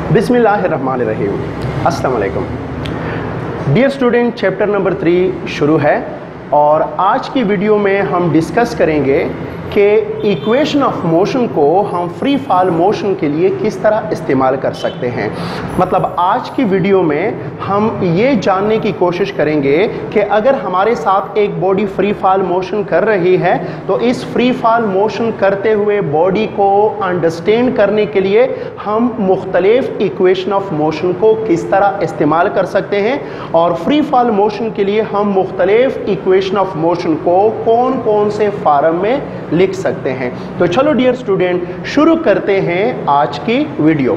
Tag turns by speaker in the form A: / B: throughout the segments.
A: बिस्मिल्लाहिर्रहमानिर्रहीम। अस्सलाम वालेकुम। डियर स्टूडेंट, चैप्टर नंबर 3 शुरू है और आज की वीडियो में हम डिस्कस करेंगे कि इक्वेशन ऑफ मोशन को हम फ्री फॉल मोशन के लिए किस तरह इस्तेमाल कर सकते हैं। मतलब आज की वीडियो में हम ये जानने की कोशिश करेंगे कि अगर हमारे साथ एक बॉडी फ्री फॉल मोशन कर रही है तो इस फ्री फॉल मोशन करते हुए बॉडी को अंडरस्टैंड करने के लिए हम मुख्तलिफ इक्वेशन ऑफ मोशन को किस तरह इस्तेमाल कर सकते हैं और फ्री फॉल मोशन के लिए हम मुख्तलिफ इक्वेशन ऑफ मोशन को कौन कौन से फॉर्म में लिख सकते हैं। तो चलो डियर स्टूडेंट शुरू करते हैं आज की वीडियो।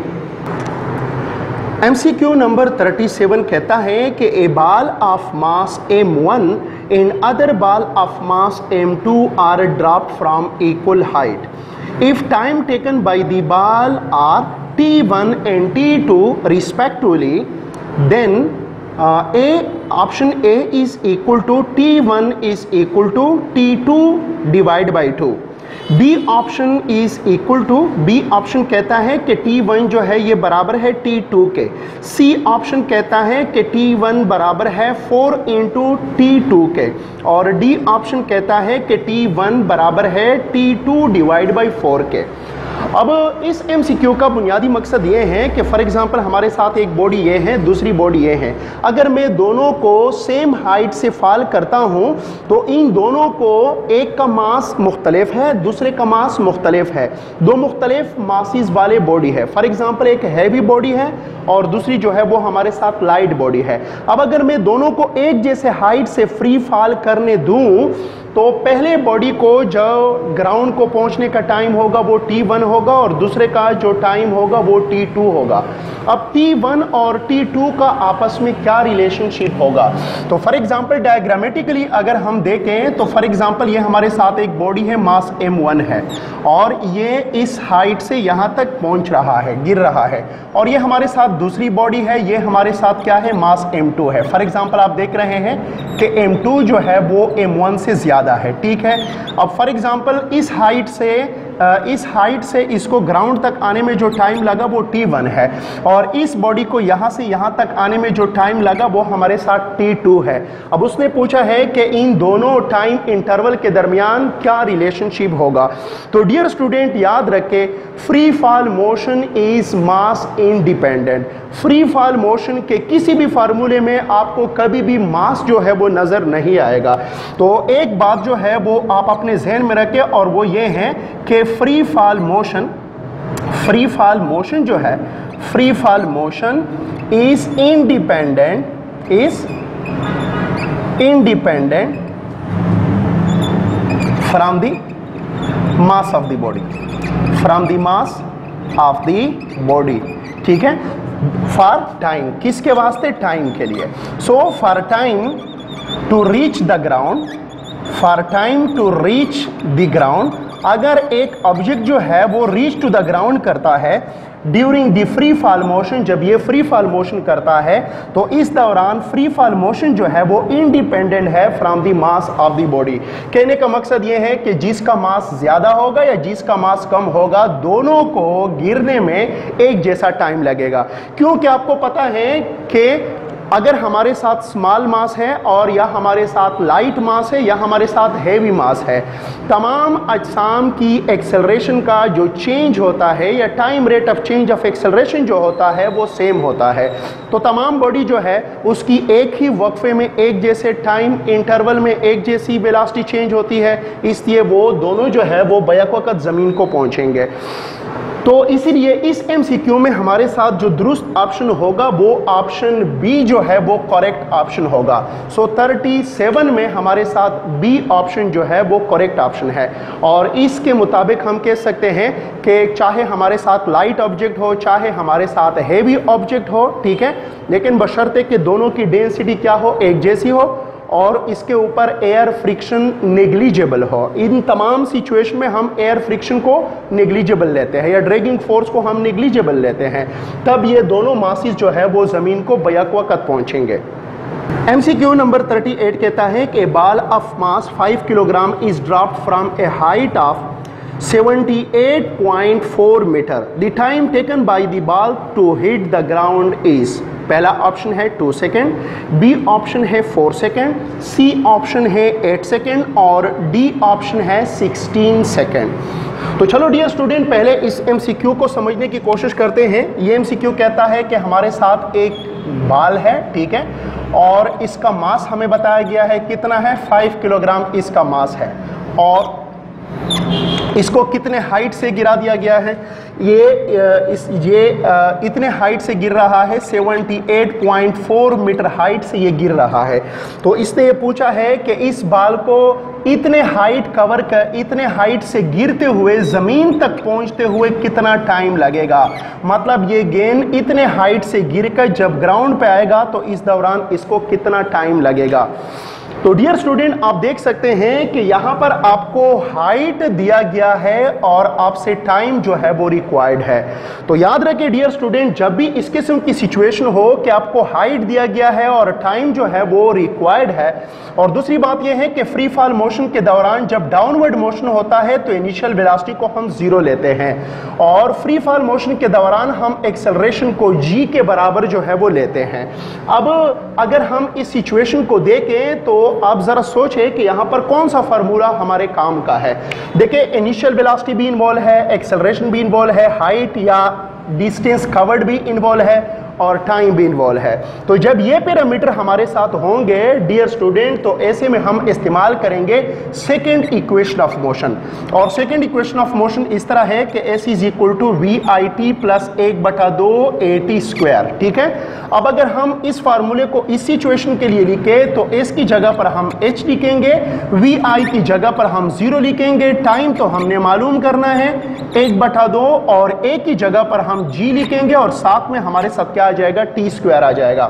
A: MCQ नंबर 37 कहता है कि a ball of mass M1 and other ball of mass M2 are dropped from equal height if time taken by the ball are T1 and T2 respectively, then option A is equal to T1 is equal to T2 divided by 2। B option is equal to, B option कहता है कि T1 जो है ये बराबर है T2 के। C option कहता है कि T1 बराबर है 4 इंटू T2 के और D ऑप्शन कहता है कि T1 बराबर है T2 डिवाइड बाई 4 के। अब इस MCQ का बुनियादी मकसद ये है कि फॉर एग्जांपल हमारे साथ एक बॉडी ये है, दूसरी बॉडी ये है। अगर मैं दोनों को सेम हाइट से फॉल करता हूं तो इन दोनों को एक का मास मुख्तलिफ है, दूसरे का मास मुख्तलिफ है। दो मुख्तलिफ मासिस वाले बॉडी है। फॉर एग्जांपल एक हैवी बॉडी है और दूसरी जो है वो हमारे साथ लाइट बॉडी है। अब अगर मैं दोनों को एक जैसे हाइट से फ्री फॉल करने दूं तो पहले बॉडी को जो ग्राउंड को पहुंचने का टाइम होगा वो T1 होगा और दूसरे का जो टाइम होगा वो T2 होगा। अब T1 और T2 का आपस में क्या रिलेशनशिप होगा? तो फॉर एग्जांपल डायग्रामेटिकली अगर हम देखें तो फॉर एग्जांपल ये हमारे साथ एक बॉडी है, मास M1 है और ये इस हाइट से यहाँ तक पहुँच रहा है, गिर रहा है। और ये हमारे साथ दूसरी बॉडी है, ये हमारे साथ क्या है, मास M2 है। फॉर एग्जांपल आप देख रहे हैं कि M2 जो है वो M1 से ज़्यादा है, ठीक है। अब फॉर एग्जांपल इस हाइट से इसको ग्राउंड तक आने में जो टाइम लगा वो T1 है और इस बॉडी को यहाँ से यहाँ तक आने में जो टाइम लगा वो हमारे साथ T2 है। अब उसने पूछा है कि इन दोनों टाइम इंटरवल के दरमियान क्या रिलेशनशिप होगा। तो डियर स्टूडेंट याद रखें, free fall motion is mass independent. Free fall motion के किसी भी फार्मूले में आपको कभी भी मास जो है वो नजर नहीं आएगा। तो एक बात जो है वो आप अपने जहन में रखें और वो ये है कि फ्री फॉल मोशन जो है, free fall motion is independent from the mass of the body, from the mass of the body, ठीक है। फॉर टाइम, किसके वास्ते? टाइम के लिए। So for time to reach the ground, for time to reach the ground, अगर एक object जो है वो रीच टू द ग्राउंड करता है during the free fall motion, जब ये फ्री फॉल मोशन करता है तो इस दौरान फ्री फॉल मोशन जो है वो इंडिपेंडेंट है from the mass of the body. कहने का मकसद ये है कि जिसका मास ज़्यादा होगा या जिसका मास कम होगा, दोनों को गिरने में एक जैसा टाइम लगेगा। क्योंकि आपको पता है कि अगर हमारे साथ स्मॉल मास है और या हमारे साथ लाइट मास है या हमारे साथ हैवी मास है, तमाम अजसाम की एक्सेलरेशन का जो चेंज होता है या time rate of change of acceleration जो होता है वो सेम होता है। तो तमाम बॉडी जो है उसकी एक ही वक्फे में एक जैसे टाइम इंटरवल में एक जैसी वेलोसिटी चेंज होती है, इसलिए वो दोनों जो है वो बैक वक्त ज़मीन को पहुँचेंगे। तो इसीलिए इस MCQ में हमारे साथ जो दुरुस्त ऑप्शन होगा वो ऑप्शन बी जो है वो करेक्ट ऑप्शन होगा। सो 37 में हमारे साथ बी ऑप्शन जो है वो करेक्ट ऑप्शन है और इसके मुताबिक हम कह सकते हैं कि चाहे हमारे साथ लाइट ऑब्जेक्ट हो चाहे हमारे साथ हैवी ऑब्जेक्ट हो, ठीक है, लेकिन बशर्ते कि दोनों की डेंसिटी क्या हो, एक जैसी हो और इसके ऊपर एयर फ्रिक्शन नेग्लिजिबल हो। इन तमाम सिचुएशन में हम एयर फ्रिक्शन को नेग्लिजिबल लेते हैं या ड्रैगिंग फोर्स को हम नेग्लिजिबल लेते हैं, तब ये दोनों मासिस जो है वो ज़मीन को बैक वक्त पहुँचेंगे। MCQ नंबर 38 कहता है कि ball of mass 5 kilogram is dropped from a height of 78.4 metre. The time taken by the ball to hit the ground is, पहला ऑप्शन है 2 सेकेंड, बी ऑप्शन है 4 सेकेंड, सी ऑप्शन है 8 second और D option है 16 second. तो चलो dear student, पहले इस एमसीक्यू को समझने की कोशिश करते हैं। ये एमसीक्यू कहता है कि हमारे साथ एक बॉल है, ठीक है, और इसका मास हमें बताया गया है कितना है, 5 किलोग्राम इसका मास है, और इसको कितने हाइट से गिरा दिया गया है, ये इतने हाइट से गिर रहा है, 78.4 मीटर हाइट से ये गिर रहा है। तो इसने ये पूछा है कि इस बॉल को इतने हाइट से गिरते हुए ज़मीन तक पहुंचते हुए कितना टाइम लगेगा। मतलब ये गेंद इतने हाइट से गिरकर जब ग्राउंड पे आएगा तो इस दौरान इसको कितना टाइम लगेगा। तो डियर स्टूडेंट, आप देख सकते हैं कि यहाँ पर आपको हाइट दिया गया है और आपसे टाइम जो है वो रिक्वायर्ड है। तो याद रखें डियर स्टूडेंट, जब भी इस किस्म की सिचुएशन हो कि आपको हाइट दिया गया है और टाइम जो है वो रिक्वायर्ड है, और दूसरी बात यह है कि फ्री फॉल मोशन के दौरान जब डाउनवर्ड मोशन होता है तो इनिशियल वेलोसिटी को हम 0 लेते हैं, और फ्री फॉल मोशन के दौरान हम एक्सेलरेशन को g के बराबर जो है वो लेते हैं। अब अगर हम इस सिचुएशन को देखें तो आप जरा सोचें कि यहां पर कौन सा फार्मूला हमारे काम का है। देखिए, इनिशियल वेलोसिटी भी इन्वॉल्व है, एक्सेलरेशन भी इन्वॉल्व है, हाइट या डिस्टेंस कवर्ड भी इन्वॉल्व है और टाइम भी इन्वॉल्व है। तो जब ये पैरामीटर हमारे साथ होंगे डियर स्टूडेंट, तो ऐसे में हम इस्तेमाल करेंगे सेकेंड इक्वेशन ऑफ मोशन। और सेकेंड इक्वेशन ऑफ मोशन इस तरह है कि s is equal to VIT plus 1/2 AT square, ठीक है। अब अगर हम इस फार्मूले को इस सिचुएशन के लिए लिखे तो s की जगह पर हम h लिखेंगे, VI की जगह पर हम 0 लिखेंगे, टाइम तो हमने मालूम करना है 1/2 और a की जगह पर हम g लिखेंगे और साथ में हमारे साथ क्या आ जाएगा, टी स्क्वायर आ जाएगा।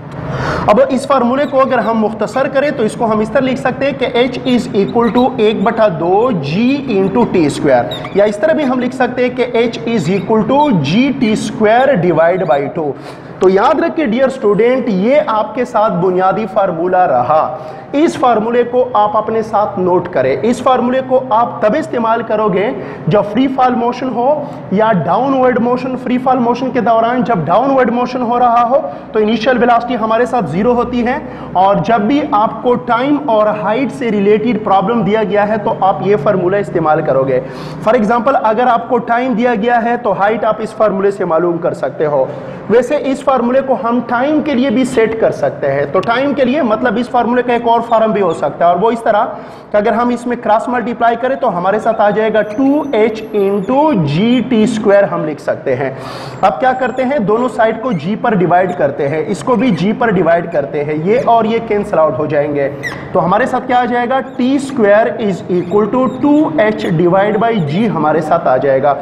A: अब इस फार्मूले को अगर हम मुख्तसर करें तो इसको हम इस तरह लिख सकते हैं कि h is equal to 1/2 g into T square, या इस तरह भी हम लिख सकते हैं कि h is equal to GT square divide by 2। तो याद रखिए डियर स्टूडेंट, ये आपके साथ बुनियादी फार्मूला रहा। इस फार्मूले को आप अपने साथ नोट करें। इस फार्मूले को आप तब इस्तेमाल करोगे जब फ्री फॉल मोशन हो या downward motion. Free fall motion के दौरान जब डाउनवर्ड मोशन हो रहा हो तो इनिशियल वेलोसिटी हमारे साथ 0 होती है, और जब भी आपको टाइम और हाइट से रिलेटेड प्रॉब्लम दिया गया है तो आप ये फार्मूला इस्तेमाल करोगे। फॉर एग्जांपल, अगर आपको टाइम दिया गया है तो हाइट आप इस फार्मूले से मालूम कर सकते हो। वैसे इस फार्मूले को हम टाइम के लिए भी सेट कर सकते हैं। तो टाइम के लिए मतलब इस फार्मूले का एक और फॉर्म भी हो सकता है, और वो इस तरह कि अगर हम इसमें क्रॉस मल्टीप्लाई करें तो हमारे साथ आ जाएगा 2h इंटू GT स्क्वायर हम लिख सकते हैं। अब क्या करते हैं, दोनों साइड को g पर डिवाइड करते हैं, इसको भी g पर डिवाइड करते हैं, ये और ये कैंसिल आउट हो जाएंगे। तो हमारे साथ क्या आ जाएगा, T square is equal to 2h divide by g हमारे साथ आ जाएगा।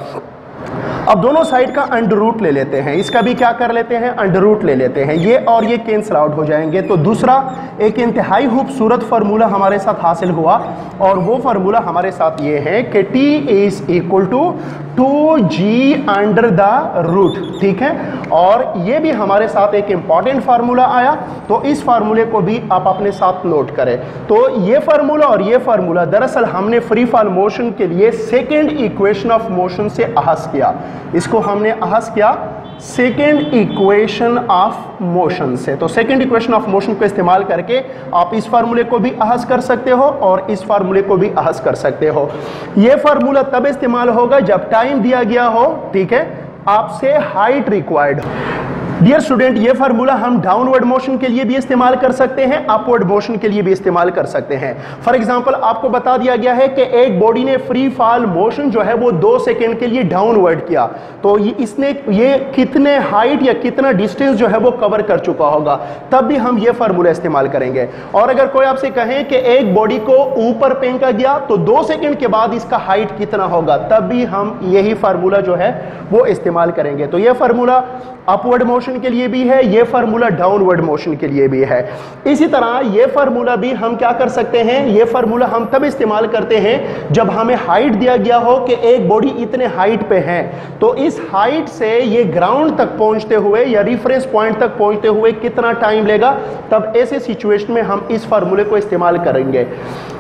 A: अब दोनों साइड का अंडर रूट ले लेते हैं, इसका भी क्या कर लेते हैं, अंडर रूट ले लेते हैं, ये और ये कैंसिल आउट हो जाएंगे। तो दूसरा एक इंतहाई खूबसूरत फार्मूला हमारे साथ हासिल हुआ, और वो फार्मूला हमारे साथ ये है कि t is equal to 2g under the root, ठीक है। और ये भी हमारे साथ एक इंपॉर्टेंट फार्मूला आया, तो इस फार्मूले को भी आप अपने साथ नोट करें। तो ये फार्मूला और ये फार्मूला दरअसल हमने फ्री फॉल मोशन के लिए सेकेंड इक्वेशन ऑफ मोशन से अहस किया। इसको हमने अहस किया सेकेंड इक्वेशन ऑफ मोशन से। तो सेकेंड इक्वेशन ऑफ मोशन को इस्तेमाल करके आप इस फार्मूले को भी अहस कर सकते हो और इस फार्मूले को भी अहस कर सकते हो। यह फार्मूला तब इस्तेमाल होगा जब टाइम दिया गया हो, ठीक है, आपसे हाइट रिक्वायर्ड। डियर स्टूडेंट, ये फार्मूला हम डाउनवर्ड मोशन के लिए भी इस्तेमाल कर सकते हैं, अपवर्ड मोशन के लिए भी इस्तेमाल कर सकते हैं। फॉर एग्जांपल, आपको बता दिया गया है कि एक बॉडी ने फ्री फॉल मोशन जो है वो 2 सेकेंड के लिए डाउनवर्ड किया, तो इसने ये कितने हाइट या कितना डिस्टेंस जो है वो कवर कर चुका होगा, तब भी हम ये फार्मूला इस्तेमाल करेंगे। और अगर कोई आपसे कहे कि एक बॉडी को ऊपर फेंका गया तो 2 सेकेंड के बाद इसका हाइट कितना होगा, तब भी हम यही फार्मूला जो है वो इस्तेमाल करेंगे। तो ये फार्मूला अपवर्ड मोशन के लिए भी है, ये फार्मूला डाउनवर्ड मोशन के लिए भी है। इसी तरह ये फार्मूला भी हम क्या कर सकते हैं, ये फार्मूला हम तब इस्तेमाल करते हैं जब हमें हाइट दिया गया हो कि एक बॉडी इतने हाइट पे है, तो इस हाइट से ये ग्राउंड तक पहुंचते हुए या रिफरेंस पॉइंट तक पहुंचते हुए कितना टाइम लेगा, तब ऐसे सिचुएशन में हम इस फार्मूले को इस्तेमाल करेंगे।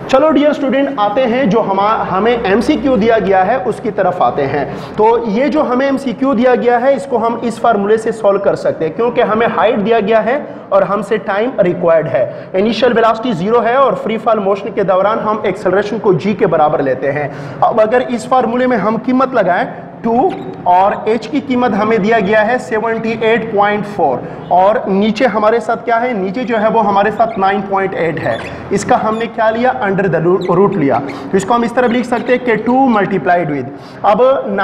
A: चलो डियर स्टूडेंट, आते हैं जो हमें एमसीक्यू दिया गया है उसकी तरफ आते हैं। तो ये जो हमें एमसीक्यू दिया गया है इसको हम इस फार्मूले से सॉल्व कर सकते हैं, क्योंकि हमें हाइट दिया गया है और हमसे टाइम रिक्वायर्ड है। इनिशियल वेलोसिटी 0 है और फ्री फॉल मोशन के दौरान हम एक्सेलरेशन को g के बराबर लेते हैं। अब अगर इस फार्मूले में हम कीमत लगाएं 2 और h की कीमत हमें दिया गया है 78.4 और नीचे हमारे साथ क्या है, नीचे जो है वो हमारे साथ 9.8 है। इसका हमने क्या लिया, अंडर द रूट लिया। तो इसको हम इस तरह लिख सकते हैं कि 2 मल्टीप्लाइड विद, अब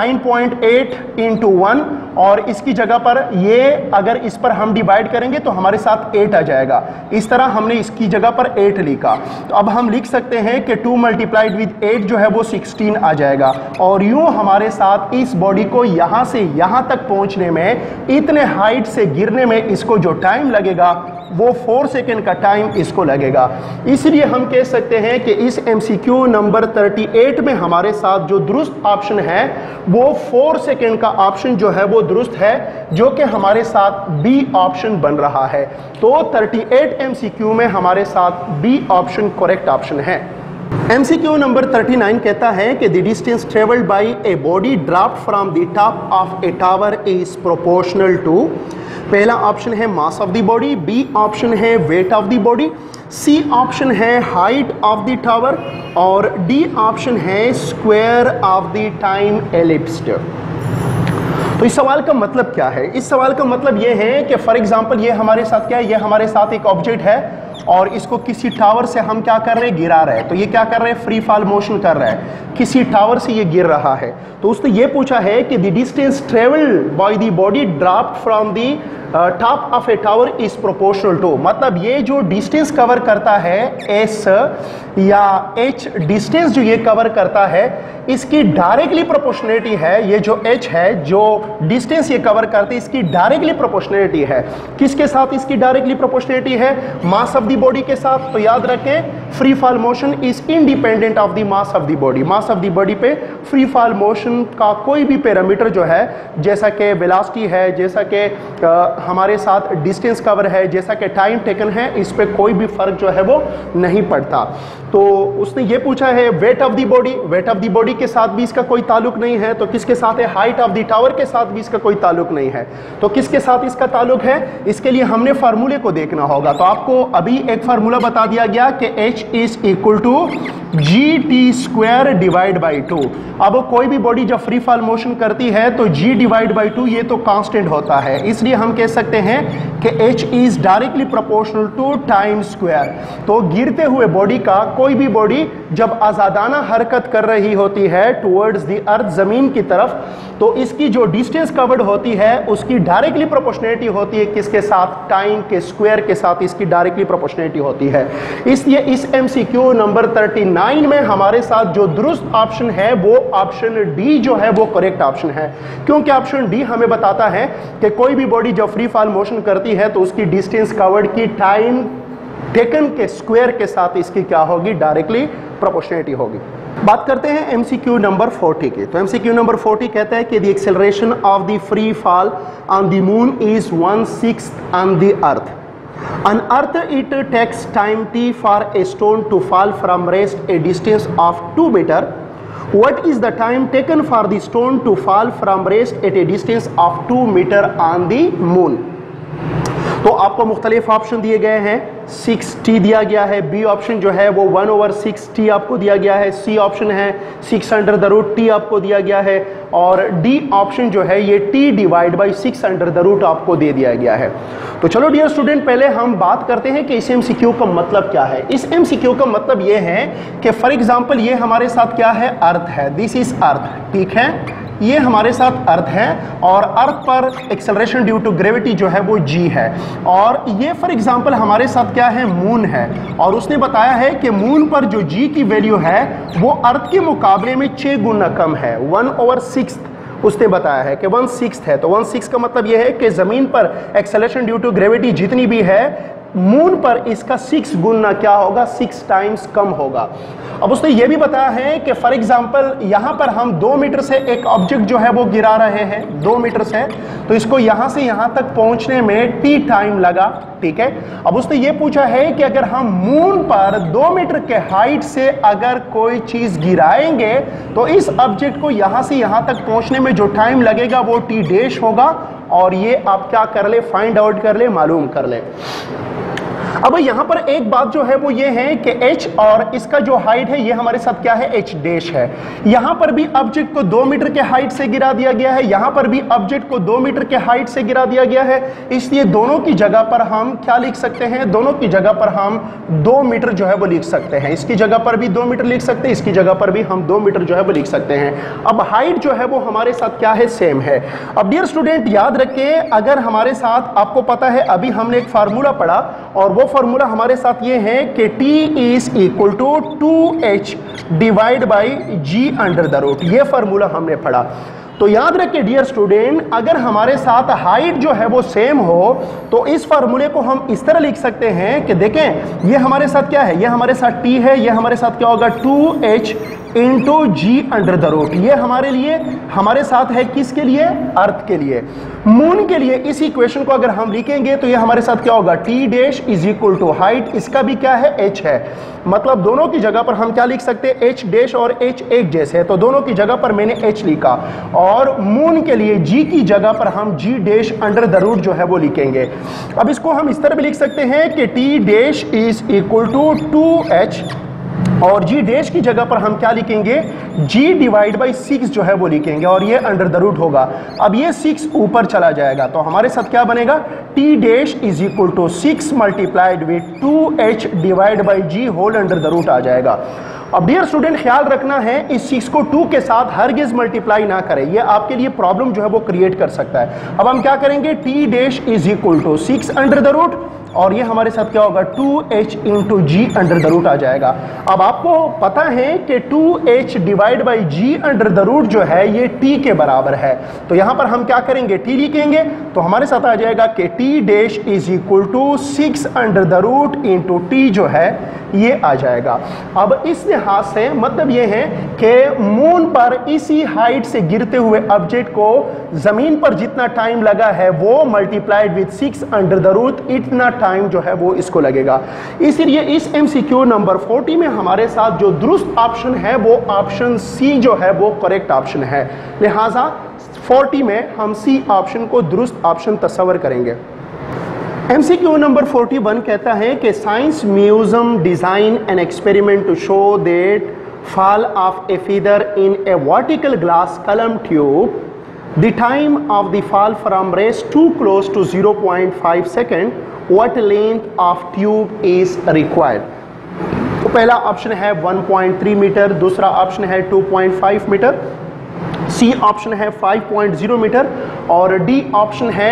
A: 9.8 इंटू 1 और इसकी जगह पर ये अगर इस पर हम डिवाइड करेंगे तो हमारे साथ 8 आ जाएगा। इस तरह हमने इसकी जगह पर 8 लिखा। तो अब हम लिख सकते हैं कि 2 मल्टीप्लाइड विद 8 जो है वो 16 आ जाएगा। और यूं हमारे साथ इस बॉडी को यहां से यहां तक पहुंचने में, इतने हाइट से गिरने में इसको जो टाइम लगेगा वो 4 सेकेंड का टाइम इसको लगेगा। इसलिए हम कह सकते हैं कि इस एमसीक्यू नंबर 38 में हमारे साथ जो दुरुस्त ऑप्शन है वो 4 सेकेंड का ऑप्शन जो है वो दुरुस्त है, जो कि हमारे साथ बी ऑप्शन बन रहा है। तो 38 एमसीक्यू में हमारे साथ बी ऑप्शन करेक्ट ऑप्शन है। MCQ नंबर 39 कहता है कि the distance travelled by a body dropped from the top of a tower is proportional to, पहला ऑप्शन है mass of the body, B option है weight of the body, C option है height of the tower और D option है square of the time elapsed. तो इस सवाल का मतलब क्या है? इस सवाल का मतलब यह है कि फॉर एग्जांपल ये हमारे साथ क्या है, ये हमारे साथ एक ऑब्जेक्ट है और इसको किसी टावर से हम क्या कर रहे हैं, गिरा रहे हैं। तो ये क्या कर रहे हैं, फ्री फॉल मोशन कर रहा है, किसी टावर से ये गिर रहा है। तो उसने ये पूछा है कि the distance travelled by the body dropped from the top of a tower is proportional to, मतलब ये जो डिस्टेंस कवर करता है एस या एच, डिस्टेंस जो ये कवर करता है इसकी डायरेक्टली प्रोपोर्शनलिटी है, ये जो एच है जो डिस्टेंस ये कवर करती है इसकी डायरेक्टली प्रोपोर्शनलिटी है। किसके साथ इसकी डायरेक्टली प्रोपोर्शनलिटी है, मास ऑफ द बॉडी के साथ। तो याद रखें free fall motion is independent of the mass of the body. Mass of the body पे फ्री फॉल मोशन का कोई भी पैरामीटर जो है, जैसा कि वेलोसिटी है, जैसा कि हमारे साथ डिस्टेंस कवर है, जैसा कि टाइम टेकन है, इस पे कोई भी फर्क जो है वो नहीं पड़ता। तो उसने ये पूछा है weight of the body, weight of the body के साथ भी इसका कोई ताल्लुक नहीं है। तो किसके साथ है, हाइट ऑफ द टावर के साथ भी इसका कोई ताल्लुक नहीं है। तो किसके साथ इसका ताल्लुक है, इसके लिए हमने फार्मूले को देखना होगा। तो आपको अभी एक फार्मूला बता दिया गया कि H is equal to G T square divide by 2। अब कोई भी बॉडी जब फ्री फॉल मोशन करती है तो g डिवाइड बाई 2 ये तो कांस्टेंट होता है, इसलिए हम कह सकते हैं कि H is directly proportional to time square. तो गिरते हुए बॉडी का, कोई भी बॉडी जब आजादाना हरकत कर रही होती है टुवर्ड्स द अर्थ, जमीन की तरफ, तो इसकी जो डिस्टेंस कवर्ड होती है उसकी डायरेक्टली प्रोपोर्शनलिटी होती है किसके साथ, टाइम के स्क्वायर के साथ इसकी डायरेक्टली प्रोपोर्शनलिटी होती है। इसलिए इस MCQ नंबर 39 में हमारे साथ जो दुरुस्त ऑप्शन है वो ऑप्शन डी जो है वो करेक्ट ऑप्शन है, क्योंकि ऑप्शन डी हमें बताता है कि कोई भी बॉडी जब फ्री फॉल मोशन करती है तो उसकी डिस्टेंस कवर्ड की टाइम टेकन के स्क्वायर के साथ इसकी क्या होगी, डायरेक्टली प्रोपोर्शनलिटी होगी। बात करते हैं MCQ नंबर 40 की। तो MCQ नंबर 40 कहता है कि the acceleration of the free fall on the moon is 1/6 on the earth. On Earth, it takes time t for a stone to fall from rest a distance of 2 meter. What is the time taken for the stone to fall from rest at a distance of 2 meter on the moon? तो आपको मुख्तलिफ option दिए गए हैं, 6t दिया गया है, B option जो है वो 1/6t आपको दिया गया है, सी ऑप्शन है 6√t आपको दिया गया है और डी ऑप्शन जो है ये t डिवाइड बाई 6√रूट आपको दे दिया गया है। तो चलो डियर स्टूडेंट, पहले हम बात करते हैं कि इस MCQ का मतलब क्या है। इस MCQ का मतलब ये है कि फॉर एग्जांपल ये हमारे साथ क्या है, अर्थ है, दिस इज अर्थ, ठीक है, ये हमारे साथ अर्थ है और अर्थ पर एक्सेलरेशन ड्यू टू ग्रेविटी जो है वो g है। और ये फॉर एग्जांपल हमारे साथ क्या है, मून है, और उसने बताया है कि मून पर जो g की वैल्यू है वो अर्थ के मुकाबले में 6 गुना कम है, 1/6 उसने बताया है कि 1/6 है। तो 1/6 का मतलब यह है कि ज़मीन पर एक्सेलरेशन ड्यू टू ग्रेविटी जितनी भी है मून पर इसका 6 गुना क्या होगा, 6 टाइम्स कम होगा। अब उसने ये भी बताया है कि फॉर एग्जांपल यहां पर हम 2 मीटर से एक ऑब्जेक्ट जो है वो गिरा रहे हैं, 2 मीटर से, तो इसको यहां से यहां तक पहुंचने में t टाइम लगा, ठीक है। अब उसने ये पूछा है कि अगर हम मून पर 2 मीटर के हाइट से अगर कोई चीज गिराएंगे तो इस ऑब्जेक्ट को यहां से यहां तक पहुंचने में जो टाइम लगेगा वो t डैश होगा, और ये आप क्या कर ले, फाइंड आउट कर ले, मालूम कर ले। अब यहां पर एक बात जो है वो ये है कि h और इसका जो हाइट है ये हमारे साथ क्या है, h डैश है। यहां पर भी ऑब्जेक्ट को 2 मीटर के हाइट से गिरा दिया गया है, यहां पर भी ऑब्जेक्ट को 2 मीटर के हाइट से गिरा दिया गया है, इसलिए दोनों की जगह पर हम क्या लिख सकते हैं, दोनों की जगह पर हम 2 मीटर जो है वो लिख सकते हैं। इसकी जगह पर भी 2 मीटर लिख सकते हैं, इसकी जगह पर भी हम 2 मीटर जो है वो लिख सकते हैं। अब हाइट जो है वो हमारे साथ क्या है, सेम है। अब डियर स्टूडेंट याद रखें, अगर हमारे साथ आपको पता है अभी हमने एक फार्मूला पढ़ा, और वो फार्मूला हमारे साथ ये है कि T is equal to 2h divide by g under the root, ये फार्मूला हमने पढ़ा। तो याद रखिए डियर स्टूडेंट, अगर हमारे साथ हाइट जो है वो सेम हो तो इस फार्मूले को हम इस तरह लिख सकते हैं कि देखें ये हमारे साथ क्या है, ये हमारे साथ t है, ये हमारे साथ क्या होगा 2h into G under the root. ये हमारे लिए, हमारे साथ है किसके लिए, अर्थ के लिए। मून के लिए इस इक्वेशन को अगर हम लिखेंगे तो ये हमारे साथ क्या होगा, T dash is equal to height, इसका भी क्या है, h है। मतलब दोनों की जगह पर हम क्या लिख सकते हैं, h डैश और h एक जैसे है, तो दोनों की जगह पर मैंने h लिखा। और मून के लिए g की जगह पर हम g dash under the root जो है वो लिखेंगे। अब इसको हम इस तरह भी लिख सकते हैं कि t dash is equal to 2h, और g डैश की जगह पर हम क्या लिखेंगे, g डिवाइड बाई 6 जो है वो लिखेंगे, और ये अंडर द रूट होगा। अब ये 6 ऊपर चला जाएगा तो हमारे साथ क्या बनेगा, t dash is equal to 6 multiplied with 2h divide by g whole under the root आ जाएगा। अब डियर स्टूडेंट ख्याल रखना है, इस 6 को 2 के साथ हरगिज मल्टीप्लाई ना करें, ये आपके लिए प्रॉब्लम जो है वो क्रिएट कर सकता है। अब हम क्या करेंगे, t dash is equal to 6 under the root, और ये हमारे साथ क्या होगा 2h into G under the root आ जाएगा। अब आपको पता है कि 2h divide by G under the root जो है ये t के बराबर है, तो यहां पर हम क्या करेंगे, t लिखेंगे, तो हमारे साथ आ जाएगा कि t dash is equal to 6 under the root into t जो है ये आ जाएगा। अब इस लिहाज से मतलब ये है कि मून पर इसी हाइट से गिरते हुए ऑब्जेक्ट को जमीन पर जितना टाइम लगा है वो multiplied with 6 under the root, इतना टाइम जो है वो इसको लगेगा। इसलिए इस एमसीक्यू नंबर 40 में हमारे साथ जो दुरुस्त ऑप्शन है वो ऑप्शन सी जो है वो करेक्ट ऑप्शन है, लिहाजा 40 में हम सी ऑप्शन को दुरुस्त ऑप्शन तस्वर करेंगे। एमसीक्यू नंबर 41 कहता है कि science museum design an experiment to show that fall of a feather in a vertical glass column tube, the time of the fall from raise too close to 0.5 second, what length of tube is required? तो पहला option है 1.3 metre, दूसरा option है 2.5 metre, सी option है 5.0 metre और D option है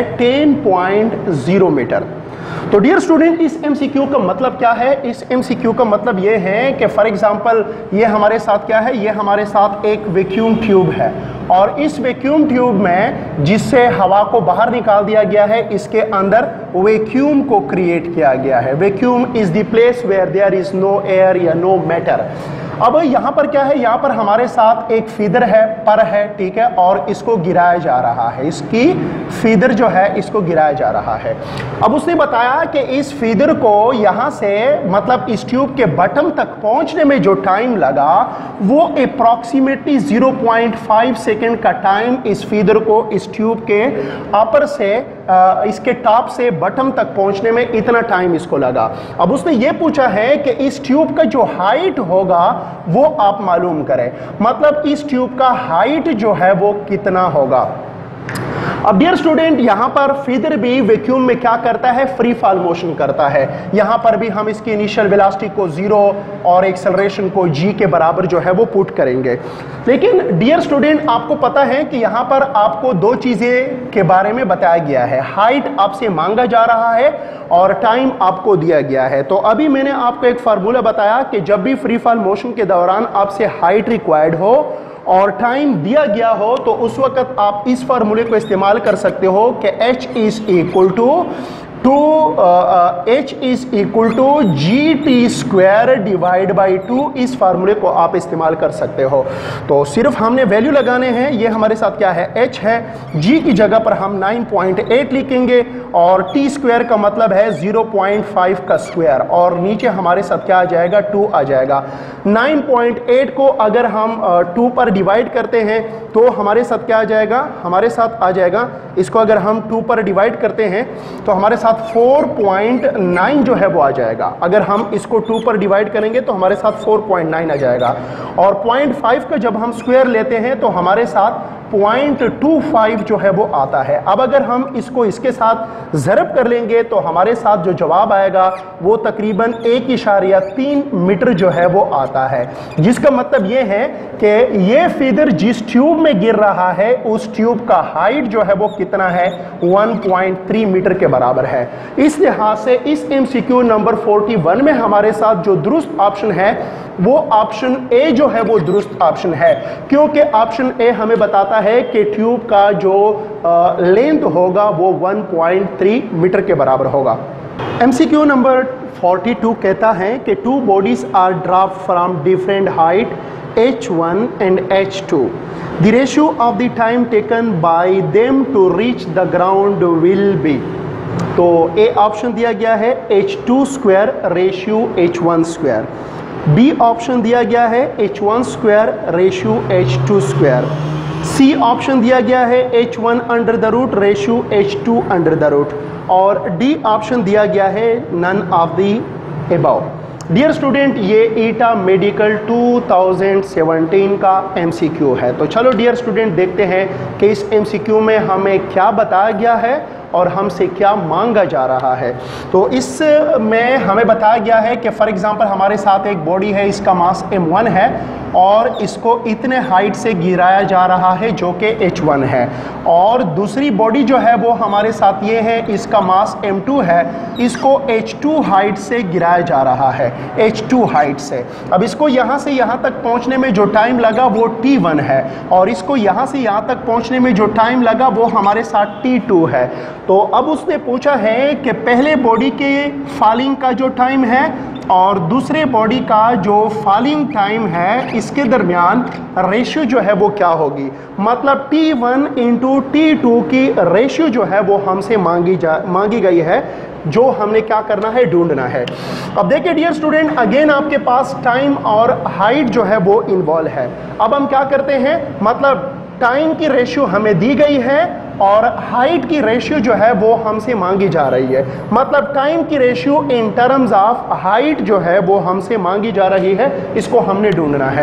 A: 10.0 metre. तो dear student इस एमसीक्यू का मतलब क्या है, इस एमसीक्यू का मतलब ये है कि फॉर एग्जांपल ये हमारे साथ क्या है, ये हमारे साथ एक वैक्यूम ट्यूब है और इस वैक्यूम ट्यूब में जिससे हवा को बाहर निकाल दिया गया है इसके अंदर वैक्यूम को क्रिएट किया गया है। Vacuum is the place where there is no air या नो मैटर। अब यहाँ पर क्या है, यहाँ पर हमारे साथ एक फीदर है, पर है, ठीक है, और इसको गिराया जा रहा है, इसकी फीदर जो है इसको गिराया जा रहा है। अब उसने बताया कि इस फीदर को यहाँ से मतलब इस ट्यूब के बटन तक पहुँचने में जो टाइम लगा वो अप्रॉक्सीमेटली 0.5 सेकेंड का टाइम इस फीदर को इस ट्यूब के अपर से इसके टॉप से बटन तक पहुँचने में इतना टाइम इसको लगा। अब उसने ये पूछा है कि इस ट्यूब का जो हाइट होगा वो आप मालूम करें, मतलब इस ट्यूब का हाइट जो है वो कितना होगा। अब डियर स्टूडेंट यहाँ पर फीदर भी वैक्यूम में क्या करता है, फ्री फॉल मोशन करता है। यहाँ पर भी हम इसकी इनिशियल वेलोसिटी को 0 और एक्सेलरेशन को g के बराबर जो है वो पुट करेंगे। लेकिन डियर स्टूडेंट आपको पता है कि यहाँ पर आपको दो चीज़ें के बारे में बताया गया है, हाइट आपसे मांगा जा रहा है और टाइम आपको दिया गया है। तो अभी मैंने आपको एक फार्मूला बताया कि जब भी फ्री फॉल मोशन के दौरान आपसे हाइट रिक्वायर्ड हो और टाइम दिया गया हो तो उस वक्त आप इस फार्मूले को इस्तेमाल कर सकते हो कि h is equal to H is equal to G T square divide by 2, इस फार्मूले को आप इस्तेमाल कर सकते हो। तो सिर्फ हमने वैल्यू लगाने हैं। ये हमारे साथ क्या है, h है, g की जगह पर हम 9.8 लिखेंगे और t स्क्वायर का मतलब है 0.5 का स्क्वायर, और नीचे हमारे साथ क्या आ जाएगा, 2 आ जाएगा। 9.8 को अगर हम 2 पर डिवाइड करते हैं तो हमारे साथ क्या आ जाएगा, हमारे साथ आ जाएगा, इसको अगर हम 2 पर डिवाइड करते हैं तो हमारे साथ 4.9 जो है वो आ जाएगा। अगर हम इसको 2 पर डिवाइड करेंगे तो हमारे साथ 4.9 आ जाएगा, और 0.5 का जब हम स्क्वायर लेते हैं तो हमारे साथ 0.25 जो है वो आता है। अब अगर हम इसको इसके साथ ज़रब कर लेंगे तो हमारे साथ जो जवाब आएगा वो तकरीबन 1.3 मीटर जो है वो आता है, जिसका मतलब ये है कि ये फीदर जिस ट्यूब में गिर रहा है उस ट्यूब का हाइट जो है वो कितना है, 1.3 मीटर के बराबर है। इस लिहाज से इस MCQ नंबर 41 में हमारे साथ जो दुरुस्त ऑप्शन है वो ऑप्शन ए जो है वो दुरुस्त ऑप्शन है, क्योंकि ऑप्शन ए हमें बताता है कि ट्यूब का जो लेंथ होगा वो 1.3 मीटर के बराबर होगा। MCQ नंबर 42 कहता है कि 2 bodies are dropped from different height H1 and H2. The ratio of the time taken by them to reach the ground will be. तो ए ऑप्शन दिया गया है H2 square ratio H1 square, B option दिया गया है H1 square ratio H2 square, C option दिया गया है H1 under the root ratio H2 under the root, और डी ऑप्शन दिया गया है none of the above. Dear student, ये ईटा मेडिकल 2017 का MCQ है। तो चलो डियर स्टूडेंट देखते हैं कि इस MCQ में हमें क्या बताया गया है और हमसे क्या मांगा जा रहा है। तो इसमें हमें बताया गया है कि फॉर एग्जांपल हमारे साथ एक बॉडी है, इसका मास m1 है और इसको इतने हाइट से गिराया जा रहा है जो कि h1 है, और दूसरी बॉडी जो है वो हमारे साथ ये है, इसका मास m2 है, इसको h2 हाइट से गिराया जा रहा है, h2 हाइट से। अब इसको यहाँ से यहाँ तक पहुँचने में जो टाइम लगा वो t1 है, और इसको यहाँ से यहाँ तक पहुँचने में जो टाइम लगा वो हमारे साथ t2 है। तो अब उसने पूछा है कि पहले बॉडी के फॉलिंग का जो टाइम है और दूसरे बॉडी का जो फॉलिंग टाइम है, इसके दरमियान रेशियो जो है वो क्या होगी। मतलब T1 इंटू T2 की रेशियो जो है वो हमसे मांगी गई है, जो हमने क्या करना है, ढूंढना है। अब देखिए डियर स्टूडेंट, अगेन आपके पास टाइम और हाइट जो है वो इन्वॉल्व है। अब हम क्या करते हैं, मतलब टाइम की रेशियो हमें दी गई है और हाइट की रेशियो जो है वो हमसे मांगी जा रही है। मतलब टाइम की ratio in terms of height जो है वो हमसे मांगी जा रही है, इसको हमने ढूंढना है।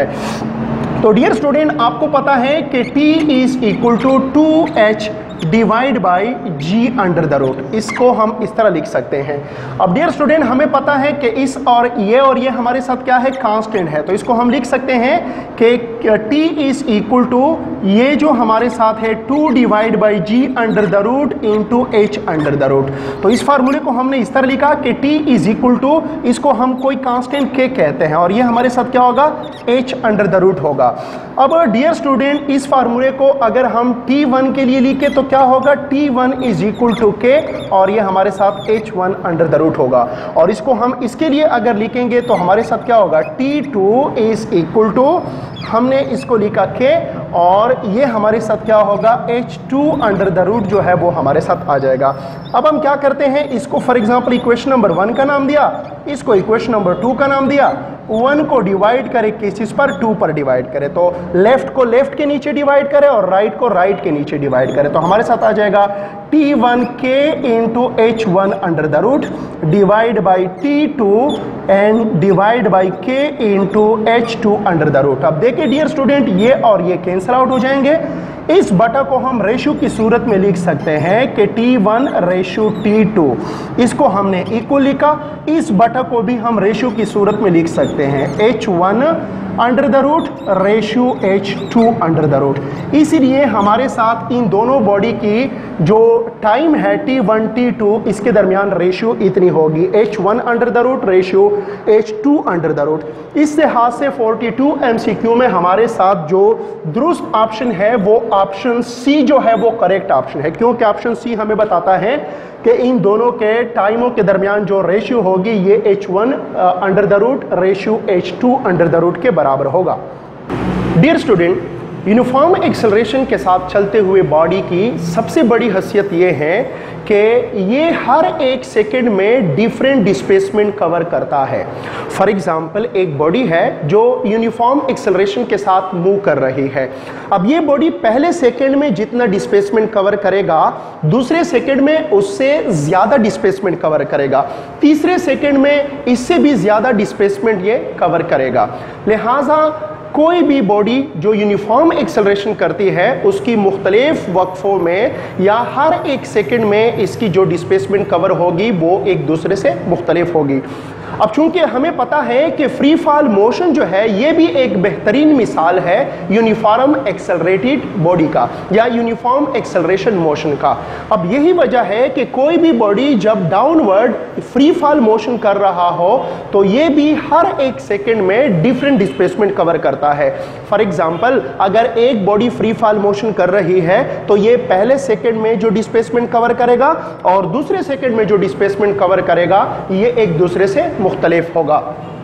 A: तो डियर स्टूडेंट, आपको पता है कि T is equal to 2H divide by G under the root, इसको हम इस तरह लिख सकते हैं। अब डियर स्टूडेंट, हमें पता है कि इस और ये हमारे साथ क्या है, कांस्टेंट है, तो इसको हम लिख सकते हैं कि T इज इक्वल टू ये जो हमारे साथ है 2 divide by G under the root into H under the root. तो इस फार्मूले को हमने इस तरह लिखा कि T इज इक्वल टू, इसको हम कोई कांस्टेंट K कहते हैं, और ये हमारे साथ क्या होगा, H अंडर द रूट होगा। अब डियर स्टूडेंट, इस फार्मूले को अगर हम T1 के लिए लिखे तो क्या होगा, T1 is equal to K, और ये हमारे साथ H1 अंडर द रूट होगा। और इसको हम इसके लिए अगर लिखेंगे तो हमारे साथ क्या होगा, T2 इज इक्वल टू, हमने इसको लिखा K, और ये हमारे साथ क्या होगा, H2 अंडर द रूट जो है वो हमारे साथ आ जाएगा। अब हम क्या करते हैं, इसको फॉर एग्जांपल इक्वेशन नंबर 1 का नाम दिया, इसको इक्वेशन नंबर 2 का नाम दिया। 1 को डिवाइड करे किस चीज पर, 2 पर डिवाइड करे, तो लेफ्ट को लेफ्ट के नीचे डिवाइड करे और राइट को राइट के नीचे डिवाइड करे, तो हमारे साथ आ जाएगा T1K into H1 under the root divide by T2 and divide by K into H2 under the root. अब देखिए डियर स्टूडेंट, ये और ये कैंसिल आउट हो जाएंगे। इस बटा को हम रेशियो की सूरत में लिख सकते हैं कि T1 रेशियो T2, इसको हमने इक्वल लिखा। इस बटा को भी हम रेशियो की सूरत में लिख सकते हैं H1 under the root ratio H2 under the root. इसीलिए हमारे साथ इन दोनों बॉडी की जो टाइम है T1 T2, इसके दरमियान रेशियो इतनी होगी, H1 under the root ratio H2 under the root. इस लिहाज से 42 MCQ में हमारे साथ जो दुरुस्त ऑप्शन है वो ऑप्शन सी जो है वो करेक्ट ऑप्शन है, क्योंकि ऑप्शन सी हमें बताता है कि इन दोनों के टाइमों के दरमियान जो रेशियो होगी ये h1 under the root ratio h2 under the root के बराबर होगा। डियर स्टूडेंट, यूनिफॉर्म एक्सेलरेशन के साथ चलते हुए बॉडी की सबसे बड़ी खासियत ये है कि ये हर एक सेकंड में डिफरेंट डिस्प्लेसमेंट कवर करता है। फॉर एग्जांपल, एक बॉडी है जो यूनिफॉर्म एक्सेलरेशन के साथ मूव कर रही है। अब ये बॉडी पहले सेकंड में जितना डिस्प्लेसमेंट कवर करेगा, दूसरे सेकंड में उससे ज़्यादा डिस्प्लेसमेंट कवर करेगा, तीसरे सेकंड में इससे भी ज़्यादा डिस्प्लेसमेंट ये कवर करेगा। लिहाजा कोई भी बॉडी जो यूनिफॉर्म एक्सेलरेशन करती है उसकी मुख्तलिफ वक्फों में या हर एक सेकंड में इसकी जो डिस्प्लेसमेंट कवर होगी वो एक दूसरे से मुख्तलिफ होगी। अब चूंकि हमें पता है कि फ्री फॉल मोशन जो है ये भी एक बेहतरीन मिसाल है यूनिफॉर्म एक्सेलरेटेड बॉडी का या यूनिफॉर्म एक्सेलरेशन मोशन का। अब यही वजह है कि कोई भी बॉडी जब डाउनवर्ड फ्री फॉल मोशन कर रहा हो तो ये भी हर एक सेकंड में डिफरेंट डिस्प्लेसमेंट कवर करता है। फॉर एग्जांपल, अगर एक बॉडी फ्री फॉल मोशन कर रही है तो ये पहले सेकंड में जो डिस्प्लेसमेंट कवर करेगा और दूसरे सेकंड में जो डिस्प्लेसमेंट कवर करेगा ये एक दूसरे से मुख्तलिफ होगा।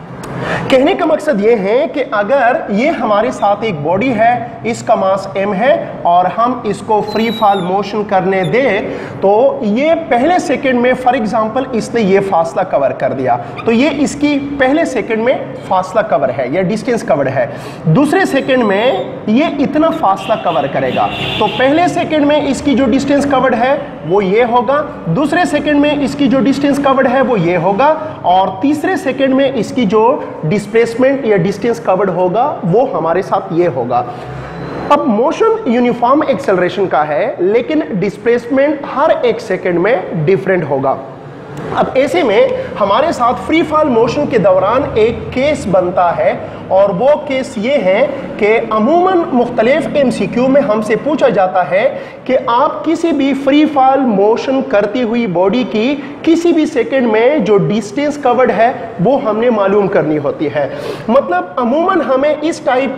A: कहने का मकसद ये है कि अगर ये हमारे साथ एक बॉडी है, इसका मास m है और हम इसको फ्री फॉल मोशन करने दें तो ये पहले सेकंड में, फॉर एग्जांपल, इसने ये फासला कवर कर दिया तो ये इसकी पहले सेकंड में फासला कवर है या डिस्टेंस कवर है। दूसरे सेकंड में ये इतना फासला कवर करेगा तो पहले सेकंड में इसकी जो डिस्टेंस कवर्ड है वो ये होगा, दूसरे सेकंड में इसकी जो डिस्टेंस कवर्ड है वो ये होगा और तीसरे सेकंड में इसकी जो डिस्प्लेसमेंट या डिस्टेंस कवर्ड होगा वो हमारे साथ ये होगा। अब मोशन यूनिफॉर्म एक्सेलरेशन का है लेकिन डिस्प्लेसमेंट हर एक सेकंड में डिफरेंट होगा। अब ऐसे में हमारे साथ फ्री फॉल मोशन के दौरान एक केस बनता है और वो केस ये है कि अमूमन मुख्तलिफ MCQ में हमसे पूछा जाता है कि आप किसी भी फ्री फॉल मोशन करती हुई बॉडी की किसी भी सेकंड में जो डिस्टेंस कवर्ड है वो हमने मालूम करनी होती है। मतलब अमूमन हमें इस टाइप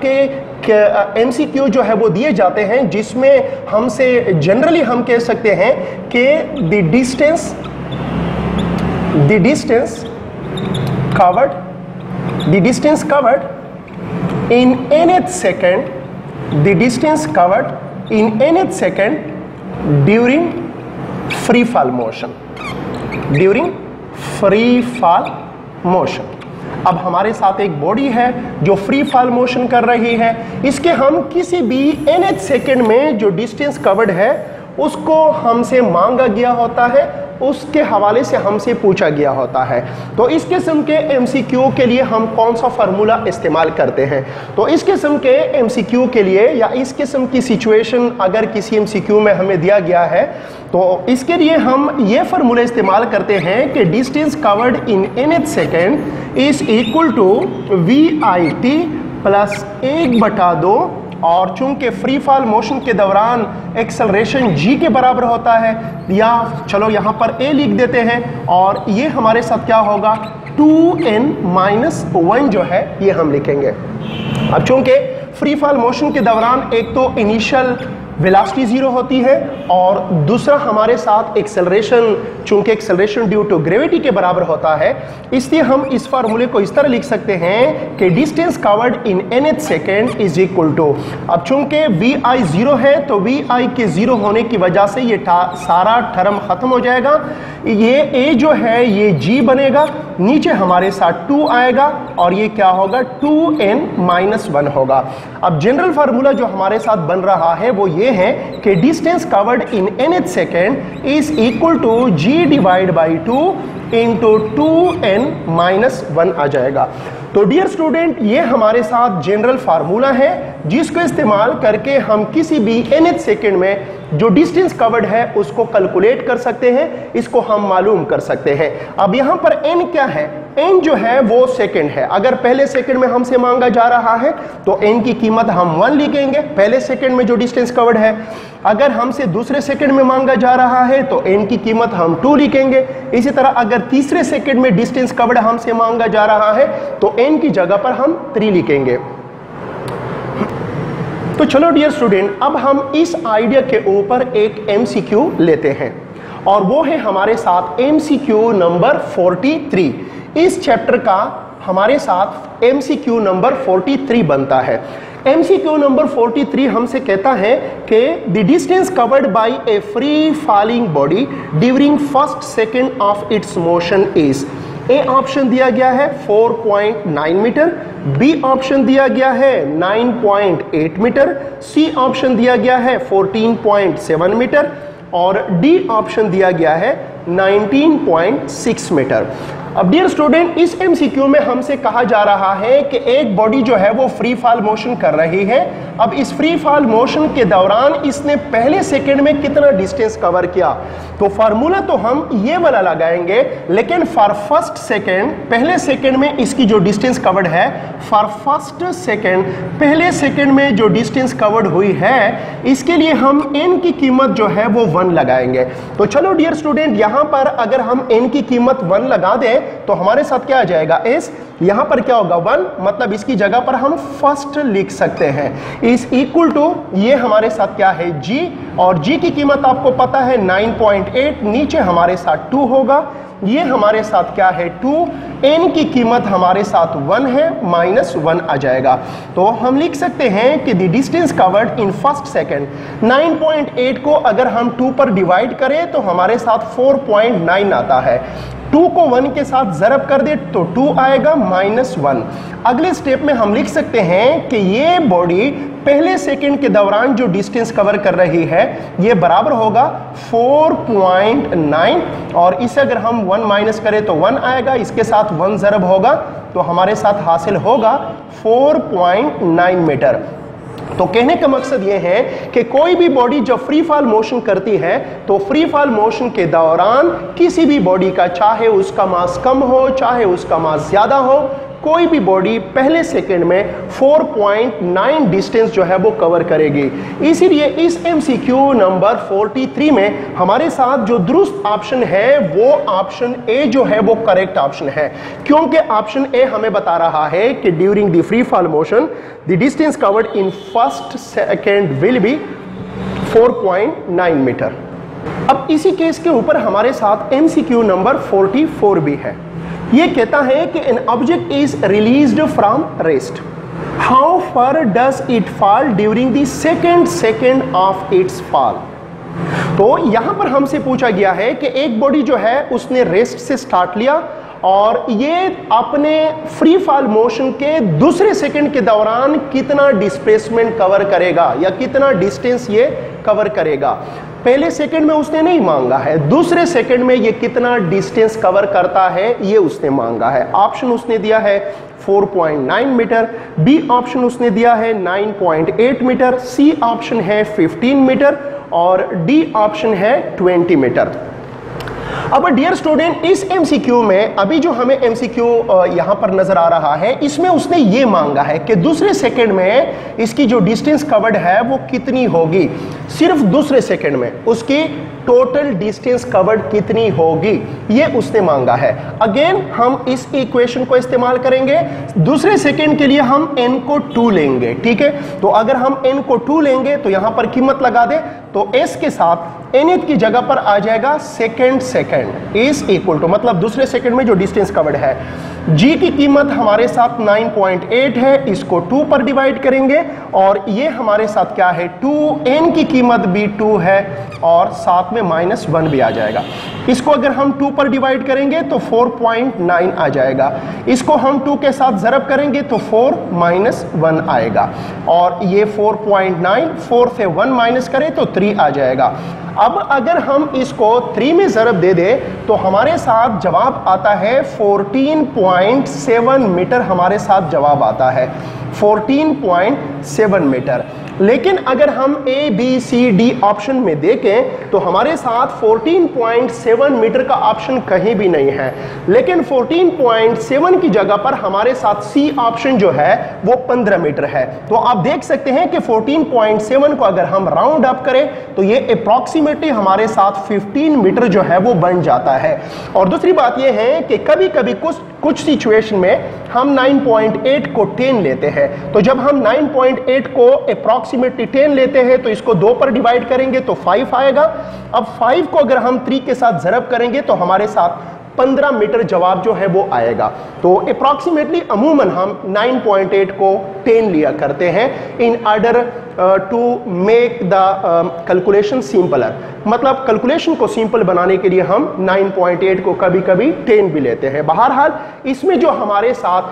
A: के MCQ जो है वो दिए जाते हैं जिसमें हमसे जनरली हम कह सकते हैं कि the distance covered in nth second, the distance covered in nth second during free fall motion, अब हमारे साथ एक बॉडी है जो फ्री फॉल मोशन कर रही है, इसके हम किसी भी nth सेकंड में जो डिस्टेंस कवर्ड है उसको हमसे मांगा गया होता है, उसके हवाले से हमसे पूछा गया होता है। तो इस किस्म के MCQ के लिए हम कौन सा फार्मूला इस्तेमाल करते हैं? तो इस किस्म के MCQ के लिए या इस किस्म की सिचुएशन अगर किसी MCQ में हमें दिया गया है तो इसके लिए हम ये फार्मूला इस्तेमाल करते हैं कि distance covered in nth second is equal to VIT plus 1/2 और चूंकि फ्री फॉल मोशन के दौरान एक्सेलरेशन g के बराबर होता है, या चलो यहाँ पर a लिख देते हैं और ये हमारे साथ क्या होगा 2n-1 जो है ये हम लिखेंगे। अब चूंकि फ्री फॉल मोशन के दौरान एक तो इनिशियल वेलोसिटी 0 होती है और दूसरा हमारे साथ एक्सेलरेशन, चूंकि एक्सेलरेशन ड्यू टू ग्रेविटी के बराबर होता है, इसलिए हम इस फार्मूले को इस तरह लिख सकते हैं कि distance covered in nth second is equal to, अब चूंकि VI 0 है तो VI के 0 होने की वजह से ये सारा टर्म खत्म हो जाएगा, ये A जो है ये G बनेगा, नीचे हमारे साथ 2 आएगा और ये क्या होगा 2n-1 होगा। अब जनरल फार्मूला जो हमारे साथ बन रहा है वो ये है कि distance covered in nth second is equal to G divide by 2 into 2n-1 आ जाएगा। तो डियर स्टूडेंट, ये हमारे साथ जनरल फार्मूला है जिसको इस्तेमाल करके हम किसी भी nth सेकेंड में जो डिस्टेंस कवर्ड है उसको कैलकुलेट कर सकते हैं, इसको हम मालूम कर सकते हैं। अब यहाँ पर n क्या है? n जो है वो सेकंड है। अगर पहले सेकंड में हमसे मांगा जा रहा है तो n की कीमत हम 1 लिखेंगे, पहले सेकंड में जो डिस्टेंस कवर्ड है। अगर हमसे दूसरे सेकंड में मांगा जा रहा है तो n की कीमत हम 2 लिखेंगे। इसी तरह अगर तीसरे सेकंड में डिस्टेंस कवर्ड हमसे मांगा जा रहा है तो n की जगह पर हम 3 लिखेंगे। तो चलो डियर स्टूडेंट, अब हम इस आइडिया के ऊपर एक एमसीक्यू लेते हैं और वो है हमारे साथ एमसीक्यू नंबर 43। इस चैप्टर का हमारे साथ एमसीक्यू नंबर 43 बनता है। एमसीक्यू नंबर 43 हमसे कहता है कि the distance covered by a free falling body during first second of its motion is. A option दिया गया है 4.9 मीटर, बी ऑप्शन दिया गया है 9.8 मीटर, सी ऑप्शन दिया गया है 14.7 मीटर और डी ऑप्शन दिया गया है 19.6 मीटर। अब डियर स्टूडेंट, इस एमसीक्यू में हमसे कहा जा रहा है कि एक बॉडी जो है वो फ्री फॉल मोशन कर रही है। अब इस फ्री फॉल मोशन के दौरान इसने पहले सेकंड में कितना डिस्टेंस कवर किया। तो फार्मूला तो हम ये वाला लगाएंगे, लेकिन फॉर फर्स्ट सेकंड, पहले सेकंड में इसकी जो डिस्टेंस कवर्ड है, फॉर फर्स्ट सेकंड, पहले सेकंड में जो डिस्टेंस कवर्ड हुई है, इसके लिए हम n की कीमत जो है वो 1 लगाएंगे। तो चलो डियर स्टूडेंट, यहां पर अगर हम n की कीमत 1 लगा दें तो हमारे साथ क्या आ जाएगा, s, यहां पर क्या होगा 1, मतलब इसकी जगह पर हम फर्स्ट लिख सकते हैं। इज इक्वल टू, ये हमारे साथ क्या है g, और g की कीमत आपको पता है 9.8, नीचे हमारे साथ 2 होगा, ये हमारे साथ क्या है 2, n की कीमत हमारे साथ 1 है, -1 आ जाएगा। तो हम लिख सकते हैं कि the distance covered in first second, 9.8 को अगर हम 2 पर डिवाइड करें तो हमारे साथ 4.9 आता है। 2 को 1 के साथ ज़रब कर दे तो 2 आएगा -1। अगले स्टेप में हम लिख सकते हैं कि ये बॉडी पहले सेकंड के दौरान जो डिस्टेंस कवर कर रही है ये बराबर होगा 4.9, और इसे अगर हम 1 माइनस करें तो 1 आएगा, इसके साथ 1 ज़रब होगा तो हमारे साथ हासिल होगा 4.9 मीटर। तो कहने का मकसद यह है कि कोई भी बॉडी जब फ्री फॉल मोशन करती है तो फ्री फॉल मोशन के दौरान किसी भी बॉडी का, चाहे उसका मास कम हो चाहे उसका मास ज्यादा हो, कोई भी बॉडी पहले सेकंड में 4.9 डिस्टेंस जो है वो कवर करेगी। इसीलिए इस एमसीक्यू नंबर 43 में हमारे साथ जो दुरुस्त ऑप्शन है वो ऑप्शन ए जो है वो करेक्ट ऑप्शन है, क्योंकि ऑप्शन ए हमें बता रहा है कि during the free fall motion the distance covered in first second will be 4.9 metre. अब इसी केस के ऊपर हमारे साथ एमसीक्यू नंबर 44 भी है। ये कहता है कि an object is released from rest, how far does it fall during the second of its fall. तो यहां पर हमसे पूछा गया है कि एक बॉडी जो है उसने रेस्ट से स्टार्ट लिया और ये अपने फ्री फॉल मोशन के दूसरे सेकंड के दौरान कितना डिस्प्लेसमेंट कवर करेगा या कितना डिस्टेंस ये कवर करेगा। पहले सेकंड में उसने नहीं मांगा है, दूसरे सेकंड में ये कितना डिस्टेंस कवर करता है ये उसने मांगा है। ऑप्शन उसने दिया है 4.9 मीटर, बी ऑप्शन उसने दिया है 9.8 मीटर, सी ऑप्शन है 15 मीटर और डी ऑप्शन है 20 मीटर। अब डियर स्टूडेंट, इस एमसीक्यू में अभी जो हमें एमसीक्यू यहां पर नजर आ रहा है, इसमें उसने ये मांगा है कि दूसरे सेकंड में इसकी जो डिस्टेंस कवर्ड है वो कितनी होगी। सिर्फ दूसरे सेकंड में उसकी टोटल डिस्टेंस कवर्ड कितनी होगी ये उसने मांगा है। अगेन हम इस इक्वेशन को इस्तेमाल करेंगे। दूसरे सेकंड के लिए हम n को 2 लेंगे, ठीक है। तो अगर हम n को 2 लेंगे तो यहां पर कीमत लगा दे तो s के साथ nth की जगह पर आ जाएगा सेकंड इज इक्वल टू, मतलब दूसरे सेकंड में जो डिस्टेंस कवर्ड है। g की कीमत हमारे साथ 9.8 है, इसको 2 पर डिवाइड करेंगे और ये हमारे साथ क्या है 2, n की कीमत भी 2 है और साथ में -1 भी आ जाएगा। इसको अगर हम 2 पर डिवाइड करेंगे तो 4.9 आ जाएगा, इसको हम 2 के साथ ज़रब करेंगे तो 4 -1 आएगा और ये 4.9 4 से 1 माइनस करें तो 3 आ जाएगा। अब अगर हम इसको 3 में ज़रब दे दें तो हमारे साथ जवाब आता है 14.7 मीटर, हमारे साथ जवाब आता है 14.7 मीटर। लेकिन अगर हम A B C D option में देखें तो हमारे साथ 14.7 मीटर का ऑप्शन कहीं भी नहीं है, लेकिन 14.7 की जगह पर हमारे साथ सी ऑप्शन जो है वो 15 मीटर है। तो आप देख सकते हैं कि 14.7 को अगर हम राउंड अप करें तो ये अप्रॉक्सीमेटली हमारे साथ 15 मीटर जो है वो बन जाता है। और दूसरी बात ये है कि कभी कभी कुछ सिचुएशन में हम 9.8 को 10 लेते हैं। तो जब हम 9.8 को अप्रॉक्सीमेटली 10 लेते हैं तो इसको 2 पर डिवाइड करेंगे तो 5 आएगा। अब 5 को अगर हम 3 के साथ ज़रब करेंगे तो हमारे साथ 15 मीटर जवाब जो है वो आएगा। तो अप्रॉक्सीमेटली अमूमन हम 9.8 को 10 लिया करते हैं in order to make the calculation simpler. मतलब कैलकुलेशन को सिंपल बनाने के लिए हम 9.8 को कभी कभी 10 भी लेते हैं। बहरहाल इसमें जो हमारे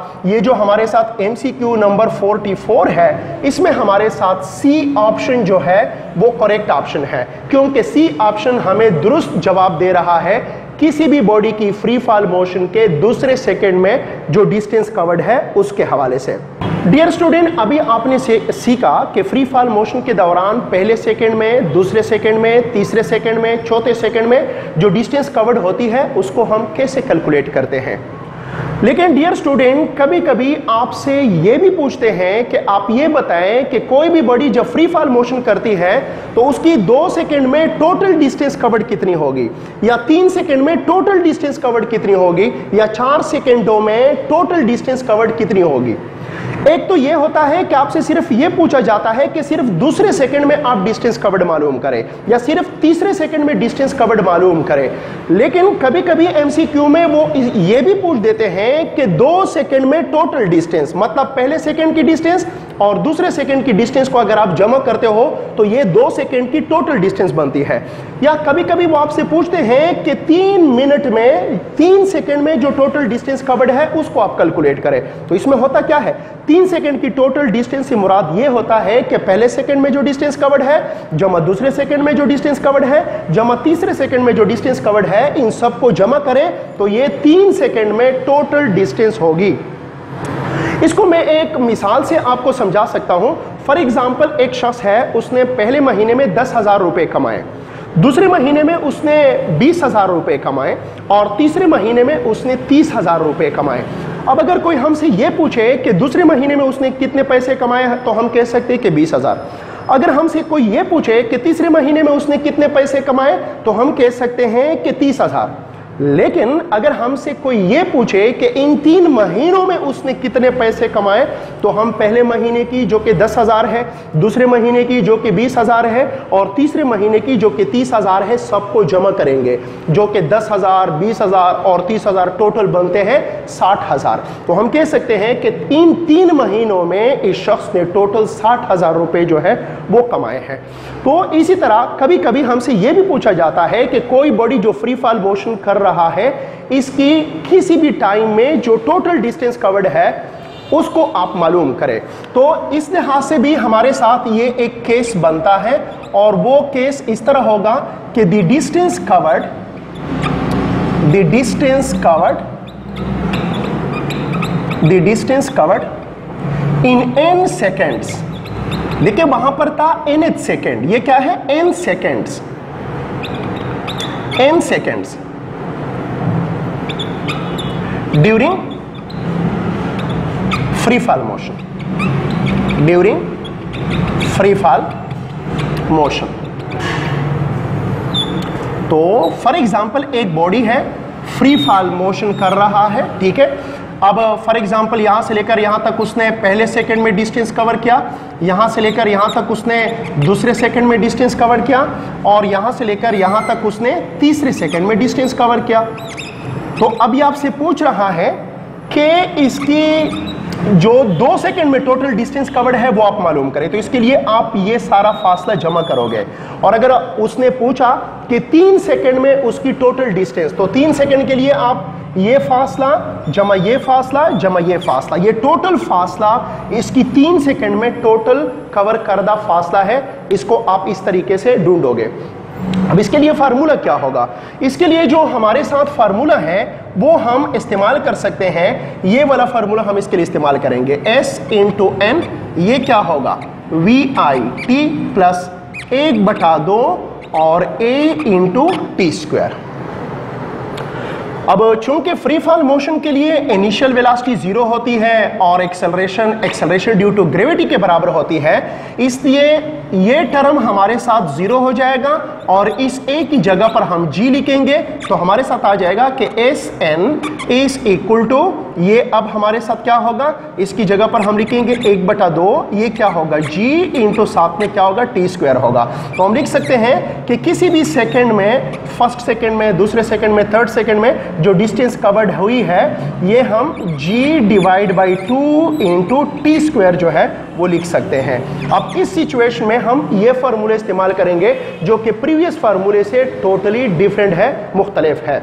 A: साथ MCQ नंबर 44 है, इसमें हमारे साथ सी ऑप्शन जो है वो करेक्ट ऑप्शन है, क्योंकि सी ऑप्शन हमें दुरुस्त जवाब दे रहा है किसी भी बॉडी की फ्री फॉल मोशन के दूसरे सेकंड में जो डिस्टेंस कवर्ड है उसके हवाले से। डियर स्टूडेंट, अभी आपने सीखा कि फ्री फॉल मोशन के दौरान पहले सेकंड में, दूसरे सेकंड में, तीसरे सेकंड में, चौथे सेकंड में जो डिस्टेंस कवर्ड होती है उसको हम कैसे कैलकुलेट करते हैं। लेकिन डियर स्टूडेंट, कभी कभी आपसे ये भी पूछते हैं कि आप ये बताएं कि कोई भी बॉडी जब फ्री फॉल मोशन करती है तो उसकी 2 सेकंड में टोटल डिस्टेंस कवर्ड कितनी होगी, या 3 सेकंड में टोटल डिस्टेंस कवर्ड कितनी होगी, या 4 सेकंडों में टोटल डिस्टेंस कवर्ड कितनी होगी। एक तो ये होता है कि आपसे सिर्फ ये पूछा जाता है कि सिर्फ दूसरे सेकंड में आप डिस्टेंस कवर्ड मालूम करें या सिर्फ तीसरे सेकंड में डिस्टेंस कवर्ड मालूम करें। लेकिन कभी कभी MCQ में वो ये भी पूछ देते हैं कि 2 सेकंड में टोटल डिस्टेंस, मतलब पहले सेकंड की डिस्टेंस और दूसरे सेकंड की डिस्टेंस को अगर आप जमा करते हो तो ये 2 सेकंड की टोटल डिस्टेंस बनती है। या कभी कभी वो आपसे पूछते हैं कि 3 मिनट में 3 सेकंड में जो टोटल डिस्टेंस कवर्ड है उसको आप कैलकुलेट करें। तो इसमें होता क्या है, 3 सेकंड की टोटल डिस्टेंस से मुराद ये होता है कि पहले सेकंड में जो डिस्टेंस कवर्ड है जमा दूसरे सेकंड में जो डिस्टेंस कवर्ड है जमा तीसरे सेकंड में जो डिस्टेंस कवर्ड है, इन सबको जमा करें तो ये 3 सेकंड में टोटल डिस्टेंस होगी। इसको मैं एक मिसाल से आपको समझा सकता हूं। फॉर एग्जाम्पल, एक शख्स है, उसने पहले महीने में 10,000 रुपए कमाए, दूसरे महीने में उसने 20,000 रुपए कमाए और तीसरे महीने में उसने 30,000 रुपए कमाए। अब अगर कोई हमसे ये पूछे कि दूसरे महीने में उसने कितने पैसे कमाए हैं तो हम कह सकते हैं कि 20,000। अगर हमसे कोई ये पूछे कि तीसरे महीने में उसने कितने पैसे कमाए तो हम कह सकते हैं कि 30,000। लेकिन अगर हमसे कोई ये पूछे कि इन 3 महीनों में उसने कितने पैसे कमाए तो हम पहले महीने की जो कि 10,000 है, दूसरे महीने की जो कि 20,000 है और तीसरे महीने की जो कि 30,000 है, सबको जमा करेंगे जो कि 10,000, 20,000 और 30,000 टोटल बनते हैं 60,000। तो हम कह सकते हैं कि इन 3 महीनों में इस शख्स ने टोटल 60,000 रुपए जो है वो कमाए हैं। तो इसी तरह कभी कभी हमसे यह भी पूछा जाता है कि कोई बॉडी जो फ्री फॉल मोशन कर रहा है, इसकी किसी भी टाइम में जो टोटल डिस्टेंस कवर्ड है उसको आप मालूम करें। तो इस लिहाज से भी हमारे साथ ये एक केस बनता है और वो केस इस तरह होगा कि the distance covered in n seconds. देखिए वहां पर था nth सेकेंड, ये क्या है, n seconds, n seconds during free fall motion, during free fall motion. तो फॉर एग्जांपल एक बॉडी है, फ्री फॉल मोशन कर रहा है, ठीक है। अब फॉर एग्जांपल यहां से लेकर यहां तक उसने पहले सेकंड में डिस्टेंस कवर किया, यहां से लेकर यहां तक उसने दूसरे सेकंड में डिस्टेंस कवर किया और यहां से लेकर यहां तक उसने तीसरे सेकंड में डिस्टेंस कवर किया। तो अभी आपसे पूछ रहा है कि इसकी जो 2 सेकंड में टोटल डिस्टेंस कवर्ड है वो आप मालूम करें। तो इसके लिए आप ये सारा फासला जमा करोगे और अगर उसने पूछा कि 3 सेकंड में उसकी टोटल डिस्टेंस, तो 3 सेकंड के लिए आप ये फासला जमा ये फासला जमा ये फासला, ये टोटल फासला इसकी 3 सेकंड में टोटल कवर करदा फासला है, इसको आप इस तरीके से ढूंढोगे। अब इसके लिए फार्मूला क्या होगा, इसके लिए जो हमारे साथ फार्मूला है वो हम इस्तेमाल कर सकते हैं। ये वाला फार्मूला हम इसके लिए इस्तेमाल करेंगे, S × n, ये क्या होगा, VIT प्लस 1/2 और A × t²। अब चूंकि फ्री फॉल मोशन के लिए इनिशियल वेलोसिटी 0 होती है और एक्सेलरेशन ड्यू टू ग्रेविटी के बराबर होती है, इसलिए ये टर्म हमारे साथ 0 हो जाएगा और इस a की जगह पर हम g लिखेंगे तो हमारे साथ आ जाएगा कि Sn इज इक्वल टू, ये अब हमारे साथ क्या होगा, इसकी जगह पर हम लिखेंगे 1/2, ये क्या होगा g इंटू साथ में क्या होगा t² होगा। तो हम लिख सकते हैं कि किसी भी सेकंड में, फर्स्ट सेकंड में, दूसरे सेकंड में, थर्ड सेकंड में जो डिस्टेंस कवर्ड हुई है ये हम g/2 इंटू t² जो है वो लिख सकते हैं। अब इस सिचुएशन में हम ये फार्मूला इस्तेमाल करेंगे जो कि प्रीवियस फार्मूले से टोटली डिफरेंट है, मुख्तलिफ है।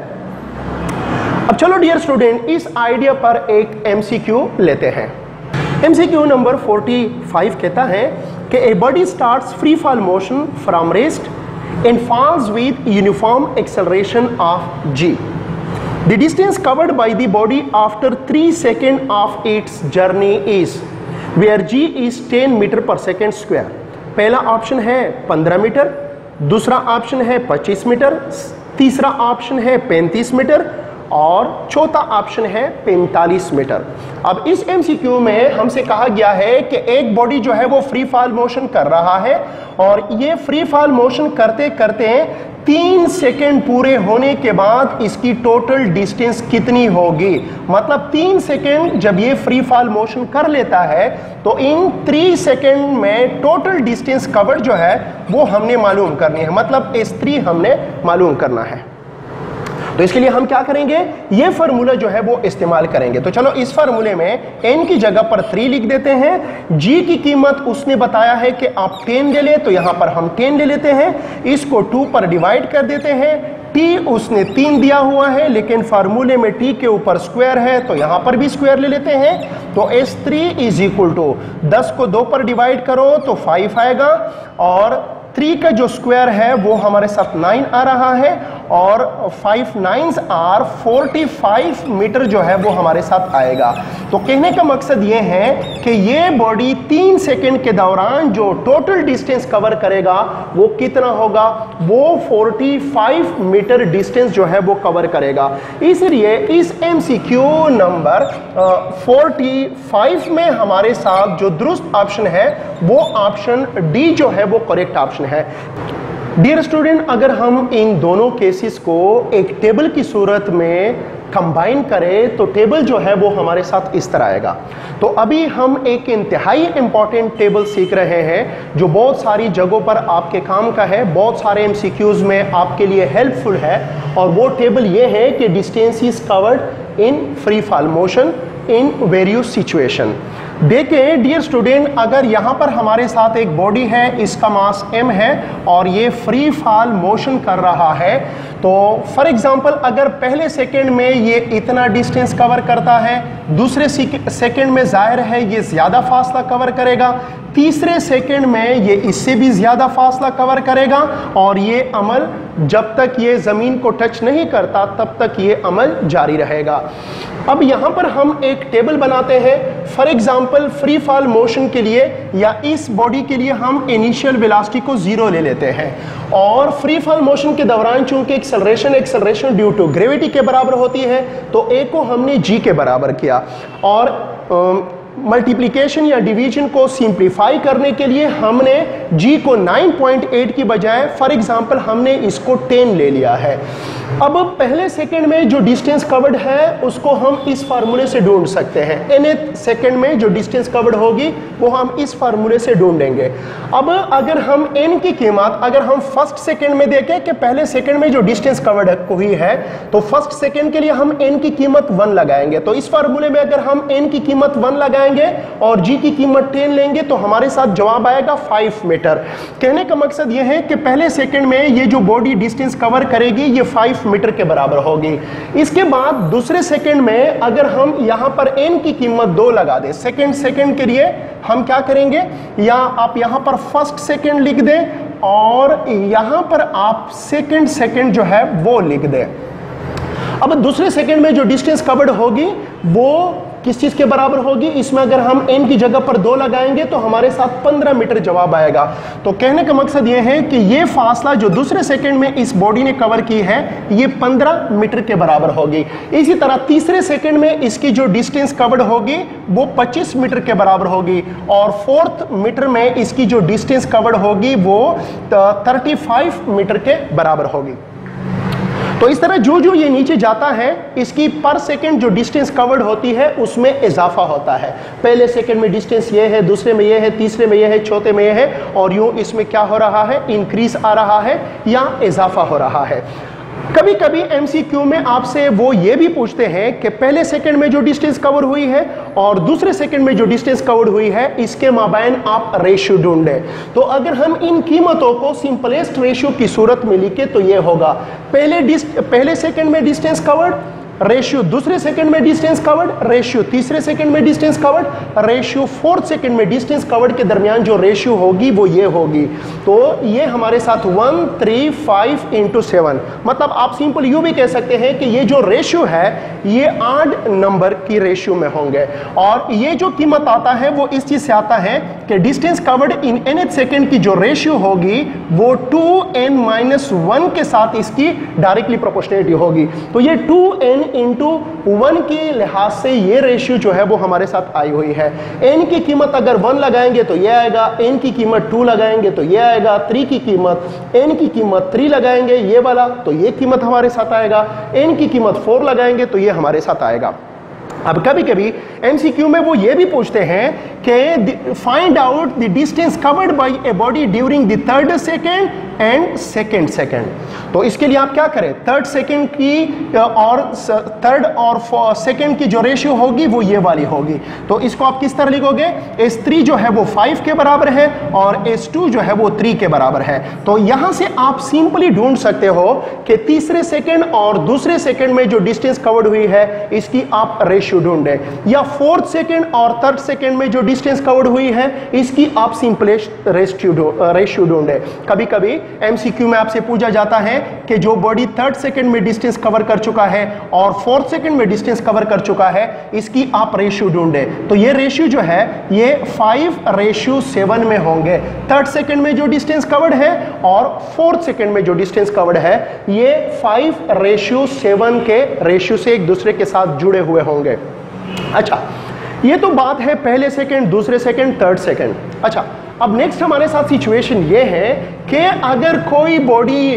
A: अब चलो डियर स्टूडेंट, इस आइडिया पर एक MCQ लेते हैं। MCQ नंबर 45 कहता है कि a body starts free fall motion from rest and falls with uniform acceleration of g. The distance covered by the body after 3 seconds of its journey is, where g is 10 metre पर second square. पहला option है 15 metre, दूसरा option है 25 metre, तीसरा option है 35 metre और चौथा option है 45 मीटर। अब इस MCQ में हमसे कहा गया है कि एक बॉडी जो है वो फ्री फॉल मोशन कर रहा है और ये फ्री फॉल मोशन करते करते 3 सेकेंड पूरे होने के बाद इसकी टोटल डिस्टेंस कितनी होगी। मतलब 3 सेकेंड जब ये फ्री फॉल मोशन कर लेता है तो इन 3 सेकेंड में टोटल डिस्टेंस कवर्ड जो है वो हमने मालूम करनी है, मतलब S3 हमने मालूम करना है। तो इसके लिए हम क्या करेंगे, ये फार्मूला जो है वो इस्तेमाल करेंगे। तो चलो इस फार्मूले में n की जगह पर 3 लिख देते हैं। g की कीमत उसने बताया है कि आप 10 ले ले, तो यहां पर हम 10 ले लेते हैं, इसको 2 पर डिवाइड कर देते हैं। t उसने 3 दिया हुआ है लेकिन फार्मूले में t के ऊपर स्क्वायर है तो यहां पर भी स्क्वायर ले लेते हैं। तो S3 इज इक्वल टू 10 को 2 पर डिवाइड करो तो 5 आएगा और 3 का जो स्क्वायर है वो हमारे साथ 9 आ रहा है और 5 9s आर 45 मीटर जो है वो हमारे साथ आएगा। तो कहने का मकसद ये है कि ये बॉडी 3 सेकेंड के दौरान जो टोटल डिस्टेंस कवर करेगा वो कितना होगा, वो 45 मीटर डिस्टेंस जो है वो कवर करेगा। इसलिए इस MCQ नंबर 45 में हमारे साथ जो दुरुस्त ऑप्शन है वो ऑप्शन डी जो है वो करेक्ट ऑप्शन है। डियर स्टूडेंट, अगर हम इन दोनों केसेस को एक टेबल की सूरत में कंबाइन करें तो टेबल जो है वो हमारे साथ इस तरह आएगा। तो अभी हम एक इंतहाई इंपॉर्टेंट टेबल सीख रहे हैं जो बहुत सारी जगहों पर आपके काम का है, बहुत सारे MCQs में आपके लिए हेल्पफुल है। और वो टेबल ये है कि distance is covered in free fall motion in various situation. देखें डियर स्टूडेंट, अगर यहाँ पर हमारे साथ एक बॉडी है, इसका मास m है और ये फ्री फॉल मोशन कर रहा है, तो फॉर एग्जांपल अगर पहले सेकंड में ये इतना डिस्टेंस कवर करता है, दूसरे सेकंड में जाहिर है ये ज़्यादा फासला कवर करेगा, तीसरे सेकंड में ये इससे भी ज़्यादा फासला कवर करेगा और ये अमल जब तक ये ज़मीन को टच नहीं करता तब तक ये अमल जारी रहेगा। अब यहाँ पर हम एक टेबल बनाते हैं। For example free fall motion के लिए या इस बॉडी के लिए हम इनिशियल वेलोसिटी को 0 ले लेते हैं और फ्री फॉल मोशन के दौरान चूंकि एक्सेलरेशन ड्यू टू ग्रेविटी के बराबर होती है तो a को हमने g के बराबर किया और मल्टीप्लिकेशन या डिवीजन को सिंप्लीफाई करने के लिए हमने g को 9.8 की बजाय फॉर एग्जांपल हमने इसको 10 ले लिया है। अब पहले सेकंड में जो डिस्टेंस कवर्ड है उसको हम इस फार्मूले से ढूंढ सकते हैं। nth सेकंड में जो डिस्टेंस कवर्ड होगी वो हम इस फार्मूले से ढूंढेंगे। अब अगर हम n की कीमत अगर हम फर्स्ट सेकंड में देखें कि पहले सेकंड में जो डिस्टेंस कवर्ड हुई है तो फर्स्ट सेकंड के लिए हम n की कीमत 1 लगाएंगे। तो इस फार्मूले में अगर हम n की कीमत 1 लगाएंगे और g की कीमत 10 लेंगे तो हमारे साथ जवाब आएगा 5 मीटर। कहने का मकसद यह है कि पहले सेकंड में ये जो बॉडी डिस्टेंस कवर करेगी ये 5 मीटर के बराबर होगी। इसके बाद दूसरे सेकंड में अगर हम यहां पर n की कीमत 2 लगा दें, सेकंड के लिए हम क्या करेंगे, या आप यहां पर फर्स्ट सेकंड लिख दें और यहां पर आप सेकंड जो है वो लिख दें। अब दूसरे सेकंड में जो डिस्टेंस कवर्ड होगी वो किस चीज के बराबर होगी? इसमें अगर हम n की जगह पर 2 लगाएंगे तो हमारे साथ 15 मीटर जवाब आएगा। तो कहने का मकसद यह है कि ये फासला जो दूसरे सेकंड में इस बॉडी ने कवर की है ये 15 मीटर के बराबर होगी। इसी तरह तीसरे सेकंड में इसकी जो डिस्टेंस कवर्ड होगी वो 25 मीटर के बराबर होगी और फोर्थ मीटर में इसकी जो डिस्टेंस कवर्ड होगी वो 35 मीटर के बराबर होगी। तो इस तरह जो जो ये नीचे जाता है इसकी पर सेकंड जो डिस्टेंस कवर्ड होती है उसमें इजाफा होता है। पहले सेकंड में डिस्टेंस ये है, दूसरे में ये है, तीसरे में ये है, चौथे में ये है और यूं इसमें क्या हो रहा है? इंक्रीज आ रहा है या इजाफा हो रहा है। कभी कभी एमसीक्यू में आपसे वो ये भी पूछते हैं कि पहले सेकंड में जो डिस्टेंस कवर हुई है और दूसरे सेकंड में जो डिस्टेंस कवर हुई है इसके माबैन आप रेशियो ढूंढें। तो अगर हम इन कीमतों को सिंपलेस्ट रेशियो की सूरत में लिखे तो ये होगा पहले सेकंड में डिस्टेंस कवर्ड रेशियो दूसरे सेकंड में डिस्टेंस कवर्ड रेशियो तीसरे सेकंड में distance covered ratio fourth second में डिस्टेंस कवर्ड के दरमियान जो रेशियो होगी वो ये होगी। तो ये हमारे साथ 1 3 5 into 7 मतलब आप सिंपल यूं भी कह सकते हैं कि ये जो रेशियो है ये ऑड नंबर की रेशियो में होंगे और ये जो कीमत आता है वो इस चीज से आता है कि distance covered in nth second की जो रेशियो होगी वो 2n-1 के साथ इसकी डायरेक्टली प्रोपोर्शनलिटी होगी। तो ये 2n into 1 के लिहाज से ये रेशियो जो है वो हमारे साथ आई हुई है। n की कीमत अगर 1 लगाएंगे तो ये आएगा, n की कीमत 2 लगाएंगे तो ये आएगा, 3 की कीमत n की कीमत 3 लगाएंगे ये वाला तो ये कीमत हमारे साथ आएगा, n की कीमत 4 लगाएंगे तो ये हमारे साथ आएगा। अब कभी कभी एमसीक्यू में वो ये भी पूछते हैं कि find out the distance covered by a body during the third second and second second. तो इसके लिए आप क्या करें? थर्ड सेकंड की और थर्ड और सेकंड की जो रेशियो होगी वो ये वाली होगी। तो इसको आप किस तरह लिखोगे? S3 जो है वो 5 के बराबर है और S2 जो है वो 3 के बराबर है। तो यहां से आप सिंपली ढूंढ सकते हो कि तीसरे सेकंड और दूसरे सेकंड में जो डिस्टेंस कवर्ड हुई है इसकी आप रेशियो ढूंढे या फोर्थ सेकंड और थर्ड सेकंड में जो डिस्टेंस कवर्ड हुई है इसकी आप सिंपलेस्ट रेशियो ढूंढे। कभी कभी एमसीक्यू में आपसे पूछा जाता है कि जो बॉडी थर्ड सेकंड में डिस्टेंस कवर कर चुका है और फोर्थ सेकंड में डिस्टेंस कवर कर चुका है इसकी आप रेशियो ढूंढे। तो ये रेशियो जो है ये 5:7 में होंगे। थर्ड सेकंड में जो डिस्टेंस कवर्ड है और फोर्थ सेकंड में जो डिस्टेंस कवर्ड है ये 5:7 के रेशियो से एक दूसरे के साथ जुड़े हुए होंगे। अच्छा, ये तो बात है पहले सेकंड, दूसरे सेकंड, थर्ड सेकंड। अच्छा, अब नेक्स्ट हमारे साथ सिचुएशन ये है कि अगर कोई बॉडी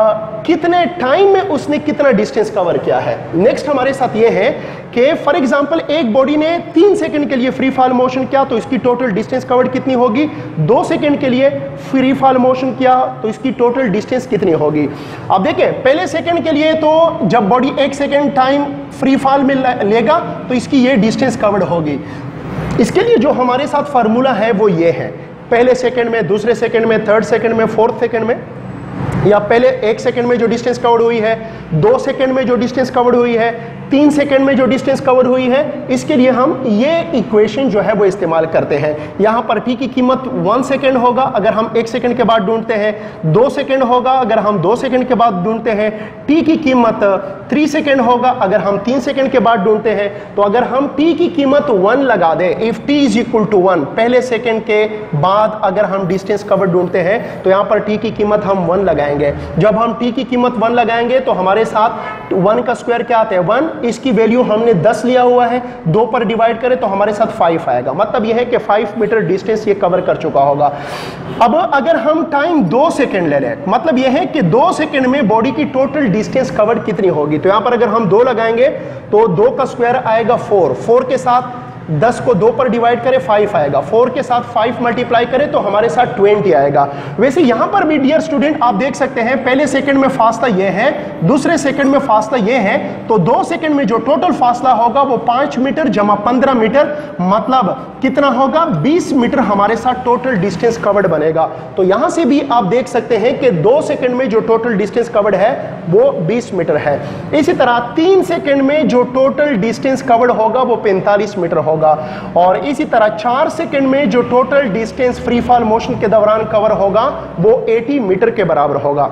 A: कितने टाइम में उसने कितना डिस्टेंस कवर किया है। नेक्स्ट हमारे साथ ये है कि फॉर एग्जांपल एक बॉडी ने 3 सेकंड के लिए फ्री फॉल मोशन किया तो इसकी टोटल डिस्टेंस कवर्ड कितनी होगी? 2 सेकंड के लिए फ्री फॉल मोशन किया तो इसकी टोटल डिस्टेंस कितनी होगी? अब देखिए, पहले सेकंड के लिए तो जब body 1 second time free fall में लेगा तो इसकी ये डिस्टेंस कवर्ड होगी। इसके लिए जो हमारे साथ फार्मूला है वो ये है, पहले सेकंड में, दूसरे सेकंड में, थर्ड सेकंड में, फोर्थ सेकंड में, या पहले 1 सेकंड में जो डिस्टेंस कवर्ड हुई है, 2 सेकंड में जो डिस्टेंस कवर्ड हुई है, 3 सेकंड में जो डिस्टेंस कवर हुई है, इसके लिए हम ये इक्वेशन जो है वो इस्तेमाल करते हैं। यहां पर t की कीमत 1 सेकंड होगा अगर हम 1 सेकंड के बाद ढूंढते हैं, 2 सेकंड होगा अगर हम 2 सेकंड के बाद ढूंढते हैं, t की कीमत 3 सेकंड होगा अगर हम 3 सेकंड के बाद ढूंढते हैं। तो अगर हम t की कीमत 1 लगा दें, if t is equal to 1, पहले सेकंड के बाद अगर हम डिस्टेंस कवर ढूंढते हैं तो यहां पर t की कीमत हम 1 लगाएंगे। जब हम t की कीमत 1 लगाएंगे तो हमारे साथ 1 का स्क्वायर क्या आता है? 1। इसकी वैल्यू हमने 10 लिया हुआ है, 2 पर डिवाइड करें तो हमारे साथ 5 आएगा। मतलब यह है कि 5 मीटर डिस्टेंस ये कवर कर चुका होगा। अब अगर हम टाइम 2 सेकंड ले लें, मतलब यह है कि 2 सेकंड में बॉडी की टोटल डिस्टेंस कवर कितनी होगी? तो यहां पर अगर हम 2 लगाएंगे तो 2 का स्क्वायर आएगा 4, 4 के साथ 10 को 2 पर डिवाइड करें 5 आएगा, 4 के साथ 5 मल्टीप्लाई करें तो हमारे साथ 20 आएगा। वैसे यहां पर भी डियर स्टूडेंट आप देख सकते हैं पहले सेकंड में फासला ये है, दूसरे सेकंड में फासला ये है, तो 2 सेकंड में जो टोटल फासला होगा वो 5 मीटर जमा 15 मीटर, मतलब कितना होगा? 20 मीटर हमारे साथ टोटल डिस्टेंस कवर्ड बनेगा। तो यहां से भी आप देख सकते हैं कि 2 सेकंड में जो टोटल डिस्टेंस कवर्ड है वो 20 मीटर है। इसी तरह 3 सेकंड में जो टोटल डिस्टेंस कवर्ड होगा वो 45 मीटर होगा। और इसी तरह 4 सेकंड में जो total distance free fall motion के दौरान कवर होगा वो 80 मीटर के बराबर होगा।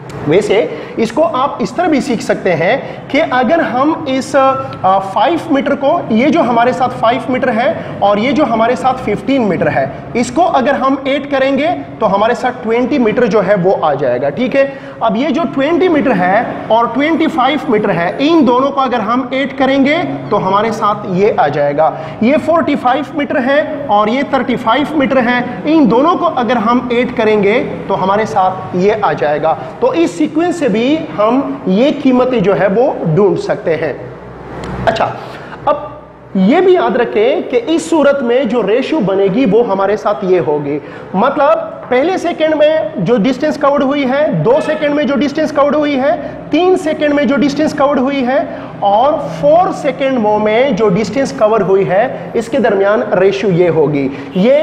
A: वैसे इसको आप इस तरह भी सीख सकते हैं कि अगर हम इस 5 मीटर को, ये जो हमारे साथ 5 मीटर है और ये जो हमारे साथ 15 मीटर है, इसको अगर हम ऐड करेंगे तो हमारे साथ 20 मीटर जो है वो आ जाएगा। ठीक है, अब ये जो 20 मीटर है और 25 मीटर है, इन दोनों को अगर हम ऐड करेंगे तो हमारे साथ ये आ जाएगा। ये 45 मीटर है और ये 35 मीटर है, इन दोनों को अगर हम ऐड करेंगे तो हमारे साथ ये आ जाएगा। तो इस सीक्वेंस से भी हम ये कीमतें जो है वो ढूंढ सकते हैं। अच्छा, अब ये भी याद रखें कि इस सूरत में जो रेशियो बनेगी वो हमारे साथ ये होगी, मतलब पहले सेकंड में जो डिस्टेंस कवर्ड हुई है, 2 सेकंड में जो डिस्टेंस कवर्ड हुई है, 3 सेकंड में जो डिस्टेंस कवर्ड हुई है और 4 सेकंड में जो डिस्टेंस कवर हुई है, इसके दरमियान रेशियो ये होगी, ये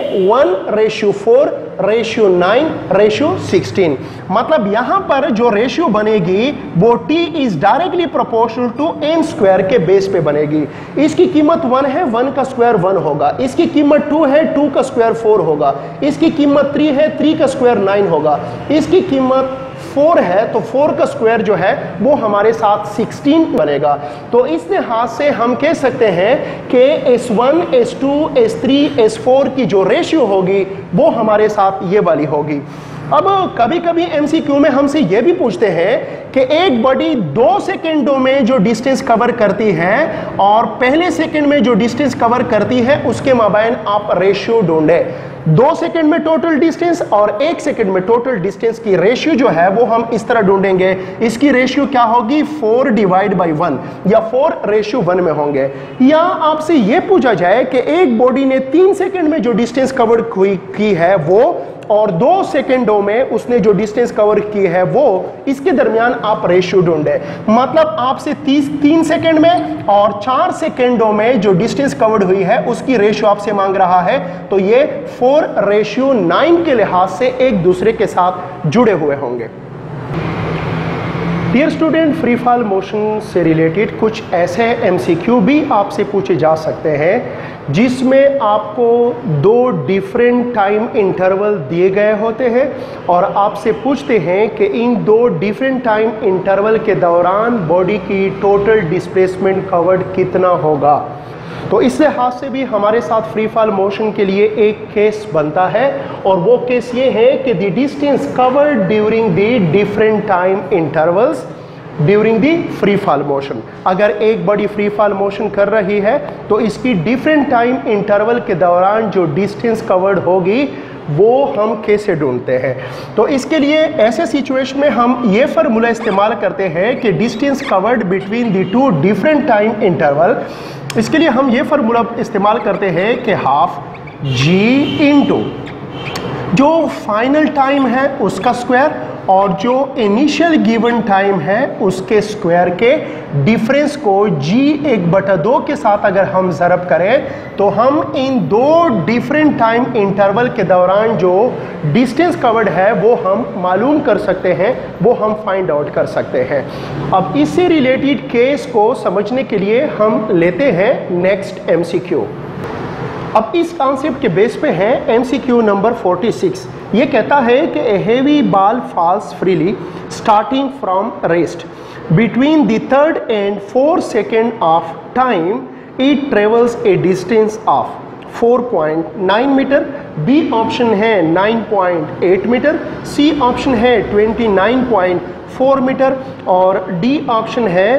A: 1:4 रेशियो 9 रेशियो 16। मतलब यहां पर जो रेशियो बनेगी वो t is directly proportional to n square के बेस पे बनेगी। इसकी कीमत 1 है, 1 का स्क्वायर 1 होगा, इसकी कीमत 2 है, 2 का स्क्वायर 4 होगा, इसकी कीमत 3 है, 3 का स्क्वायर 9 होगा, इसकी कीमत 4 है तो 4 का स्क्वायर जो है वो हमारे साथ 16 बनेगा। तो इस लिहाज से हम कह सकते हैं कि S1, S2, S3, S4 की जो रेशियो होगी वो हमारे साथ ये वाली होगी। अब कभी कभी एमसीक्यू में हमसे ये भी पूछते हैं कि एक बॉडी 2 सेकेंडों में जो डिस्टेंस कवर करती है और पहले सेकंड में जो डिस्टेंस कवर करती है उसके माबैन आप रेशियो ढूंढें। 2 सेकंड में टोटल डिस्टेंस और 1 सेकंड में टोटल डिस्टेंस की रेशियो जो है वो हम इस तरह ढूंढेंगे। इसकी रेशियो क्या होगी, 4/1 या 4:1 में होंगे। या आपसे ये पूछा जाए कि एक बॉडी ने 3 सेकंड में जो डिस्टेंस कवर की है वो और 2 सेकंडों में उसने जो डिस्टेंस कवर की है वो, इसके दरमियान आप रेशियो ढूंढे। मतलब आपसे 3 सेकंड में और 4 सेकंडों में जो डिस्टेंस कवर्ड हुई है उसकी रेशियो आपसे मांग रहा है, तो ये 4:9 के लिहाज से एक दूसरे के साथ जुड़े हुए होंगे। Dear student, free fall motion से रिलेटेड कुछ ऐसे एमसीक्यू भी आपसे पूछे जा सकते हैं जिसमें आपको 2 डिफरेंट टाइम इंटरवल दिए गए होते हैं और आपसे पूछते हैं कि इन 2 डिफरेंट टाइम इंटरवल के दौरान बॉडी की टोटल डिस्प्लेसमेंट कवर्ड कितना होगा। तो इस लिहाज से भी हमारे साथ फ्री फॉल मोशन के लिए एक केस बनता है और वो केस ये है कि the distance covered during the different time intervals during the free fall motion. अगर एक बॉडी फ्री फॉल मोशन कर रही है तो इसकी डिफरेंट टाइम इंटरवल के दौरान जो डिस्टेंस कवर्ड होगी वो हम कैसे ढूंढते हैं। तो इसके लिए ऐसे सिचुएशन में हम ये फार्मूला इस्तेमाल करते हैं कि distance covered between the 2 different time interval. इसके लिए हम ये फार्मूला इस्तेमाल करते हैं कि हाफ जी इंटू जो फाइनल टाइम है उसका स्क्वायर और जो इनिशियल गिवन टाइम है उसके स्क्वायर के डिफरेंस को g1/2 के साथ अगर हम ज़रब करें तो हम इन 2 डिफरेंट टाइम इंटरवल के दौरान जो डिस्टेंस कवर्ड है वो हम मालूम कर सकते हैं, वो हम फाइंड आउट कर सकते हैं। अब इससे रिलेटेड केस को समझने के लिए हम लेते हैं नेक्स्ट एमसीक्यू। अब इस कॉन्सेप्ट के बेस पे है एमसीक्यू नंबर 46। ये कहता है कि a heavy ball falls freely starting from rest between the 3rd and 4th second of time it travels a distance of 4.9 metre, B option है 9.8 मीटर, सी ऑप्शन है 29.4 मीटर और डी ऑप्शन है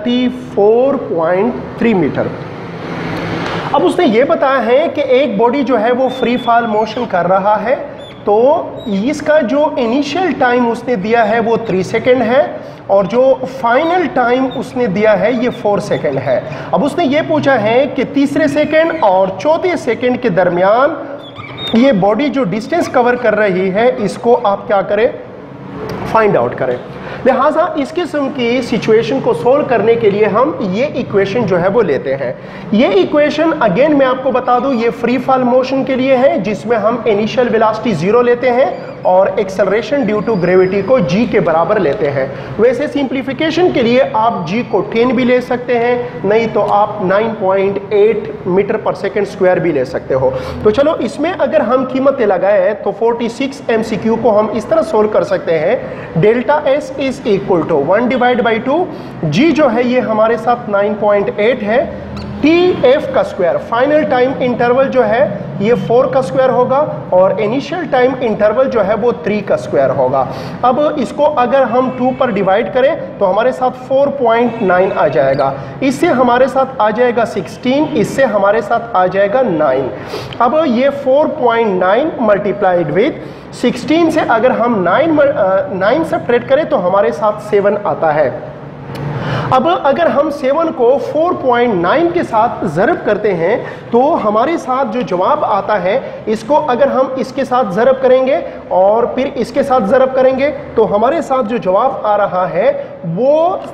A: 34.3 metre. अब उसने ये बताया है कि एक बॉडी जो है वो फ्री फॉल मोशन कर रहा है, तो इसका जो इनिशियल टाइम उसने दिया है वो 3 सेकेंड है और जो फाइनल टाइम उसने दिया है ये 4 सेकेंड है। अब उसने ये पूछा है कि तीसरे सेकेंड और चौथे सेकेंड के दरमियान ये बॉडी जो डिस्टेंस कवर कर रही है इसको आप क्या करें, फाइंड आउट करें। लिहाजा इस किस्म की सिचुएशन को सोल्व करने के लिए हम ये इक्वेशन जो है वो लेते हैं। ये इक्वेशन अगेन मैं आपको बता दूं ये फ्री फॉल मोशन के लिए है जिसमें हम इनिशियल वेलोसिटी 0 लेते हैं और एक्सेलरेशन ड्यू टू ग्रेविटी को g के बराबर लेते हैं। वैसे सिंप्लीफिकेशन के लिए आप g को 10 भी ले सकते हैं, नहीं तो आप 9.8 मीटर पर सेकेंड स्क्वायर भी ले सकते हो। तो चलो इसमें अगर हम कीमतें लगाए तो 46 MCQ को हम इस तरह सोल्व कर सकते हैं। Delta S is equal to 1 divide by 2, g जो है ये हमारे साथ 9.8 है, TF का स्क्वायर, फाइनल टाइम इंटरवल जो है ये 4 का स्क्वायर होगा और इनिशियल टाइम इंटरवल जो है वो 3 का स्क्वायर होगा। अब इसको अगर हम 2 पर डिवाइड करें तो हमारे साथ 4.9 आ जाएगा, इससे हमारे साथ आ जाएगा 16, इससे हमारे साथ आ जाएगा 9। अब ये 4.9 मल्टीप्लाइड विद 16 से अगर हम 9 सब्ट्रैक्ट करें तो हमारे साथ 7 आता है। अब अगर हम 7 को 4.9 के साथ ज़रब करते हैं तो हमारे साथ जो जवाब आता है, इसको अगर हम इसके साथ ज़रब करेंगे और फिर इसके साथ ज़रब करेंगे तो हमारे साथ जो जवाब आ रहा है वो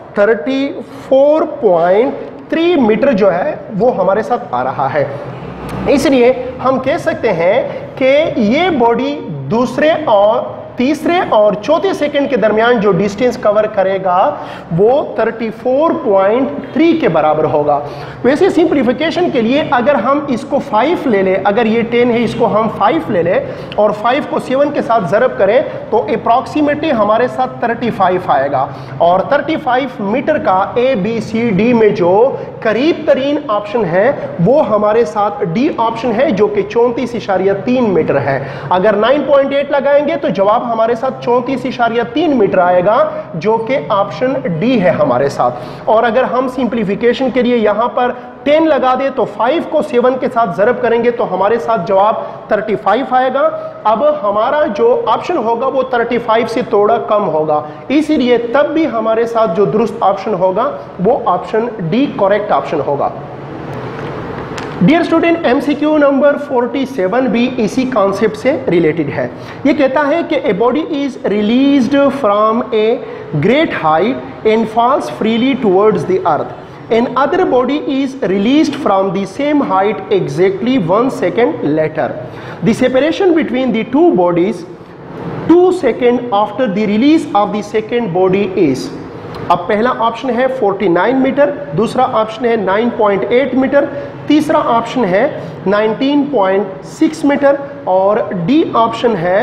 A: 34.3 मीटर जो है वो हमारे साथ आ रहा है। इसलिए हम कह सकते हैं कि ये बॉडी दूसरे और तीसरे और चौथे सेकंड के दरमियान जो डिस्टेंस कवर करेगा वो 34.3 के बराबर होगा। वैसे सिंप्लीफिकेशन के लिए अगर हम इसको 5 ले लें, अगर ये 10 है इसको हम 5 ले लें और 5 को 7 के साथ ज़रब करें तो अप्रॉक्सीमेटली हमारे साथ 35 आएगा। और 35 मीटर का ABCD में जो करीब तरीन ऑप्शन है वो हमारे साथ D ऑप्शन है, जो कि 34.3 मीटर है। अगर 9.8 लगाएंगे तो जवाब हमारे साथ 34.3 मीटर आएगा, जो कि ऑप्शन डी है हमारे साथ। और अगर हम सिंप्लीफिकेशन के लिए यहां पर 10 लगा दे तो 5 को 7 के साथ ज़रब करेंगे तो हमारे साथ जवाब 35 आएगा। अब हमारा जो ऑप्शन होगा वो 35 से थोड़ा कम होगा, इसीलिए तब भी हमारे साथ जो दुरुस्त ऑप्शन होगा वो ऑप्शन डी करेक्ट ऑप्शन होगा। डियर स्टूडेंट, MCQ नंबर 47 भी इसी कॉन्सेप्ट से रिलेटेड है। ये कहता है कि a body is released from a great height and falls freely towards the earth. An other body is released from the same height exactly 1 second later. The separation between the two bodies 2 seconds after the release of the second body is। अब पहला option है 49 metre, दूसरा option है 9.8 metre, तीसरा option है 19.6 metre और D option है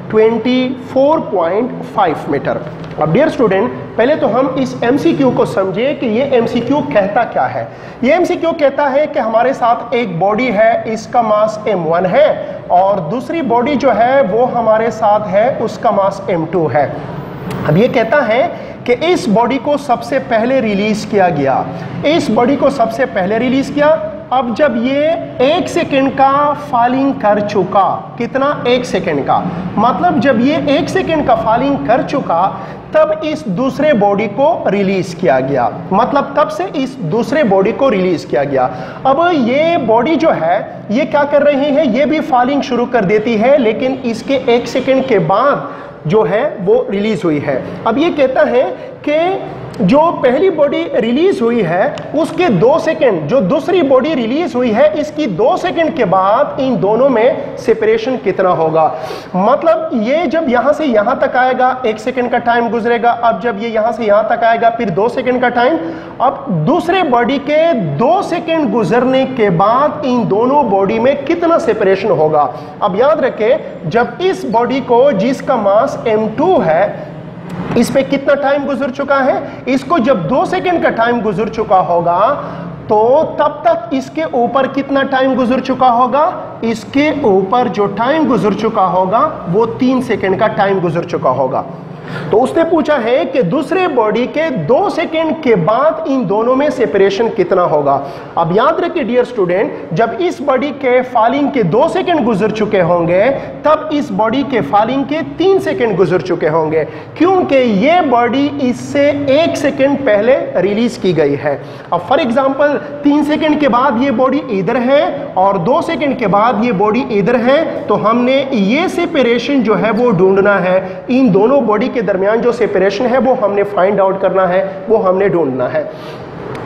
A: 24.5 metre. अब डियर स्टूडेंट, पहले तो हम इस MCQ को समझे कि ये MCQ कहता क्या है। ये MCQ कहता है कि हमारे साथ एक बॉडी है, इसका मास m1 है और दूसरी बॉडी जो है वो हमारे साथ है, उसका मास m2 है। अब ये कहता है कि इस बॉडी को सबसे पहले रिलीज किया गया, इस बॉडी को सबसे पहले रिलीज किया। अब जब ये 1 सेकेंड का फॉलिंग कर चुका, कितना 1 सेकेंड का, मतलब जब ये 1 सेकेंड का फॉलिंग कर चुका तब इस दूसरे बॉडी को रिलीज किया गया, मतलब तब से इस दूसरे बॉडी को रिलीज किया गया। अब ये बॉडी जो है ये क्या कर रही है, ये भी फॉलिंग शुरू कर देती है, लेकिन इसके 1 सेकेंड के बाद जो है वो रिलीज हुई है। अब ये कहता है कि जो पहली बॉडी रिलीज हुई है उसके 2 सेकेंड, जो दूसरी बॉडी रिलीज हुई है इसकी 2 सेकेंड के बाद इन दोनों में सेपरेशन कितना होगा। मतलब ये जब यहां से यहां तक आएगा 1 सेकेंड का टाइम गुजरेगा, अब जब ये यहां से यहां तक आएगा फिर 2 सेकेंड का टाइम, अब दूसरे बॉडी के 2 सेकेंड गुजरने के बाद इन दोनों बॉडी में कितना सेपरेशन होगा। अब याद रखें, जब इस बॉडी को जिसका मास m2 है इस पे कितना टाइम गुजर चुका है, इसको जब 2 सेकेंड का टाइम गुजर चुका होगा तो तब तक इसके ऊपर कितना टाइम गुजर चुका होगा, इसके ऊपर जो टाइम गुजर चुका होगा वो 3 सेकेंड का टाइम गुजर चुका होगा। तो उसने पूछा है कि दूसरे बॉडी के 2 सेकेंड के बाद इन दोनों में सेपरेशन कितना होगा। अब याद रखिए डियर स्टूडेंट, जब इस बॉडी के फॉलिंग के 2 सेकेंड गुजर चुके होंगे तब इस बॉडी के फॉलिंग के 3 सेकेंड गुजर चुके होंगे, क्योंकि ये बॉडी इससे 1 सेकेंड पहले रिलीज की गई है। अब फॉर एग्जांपल 3 सेकेंड के बाद ये बॉडी इधर है और 2 सेकेंड के बाद ये बॉडी इधर है, तो हमने ये सेपरेशन जो है वो ढूंढना है, इन दोनों बॉडी के दरमियान जो सेपरेशन है वो हमने फाइंड आउट करना है, वो हमने ढूंढना है।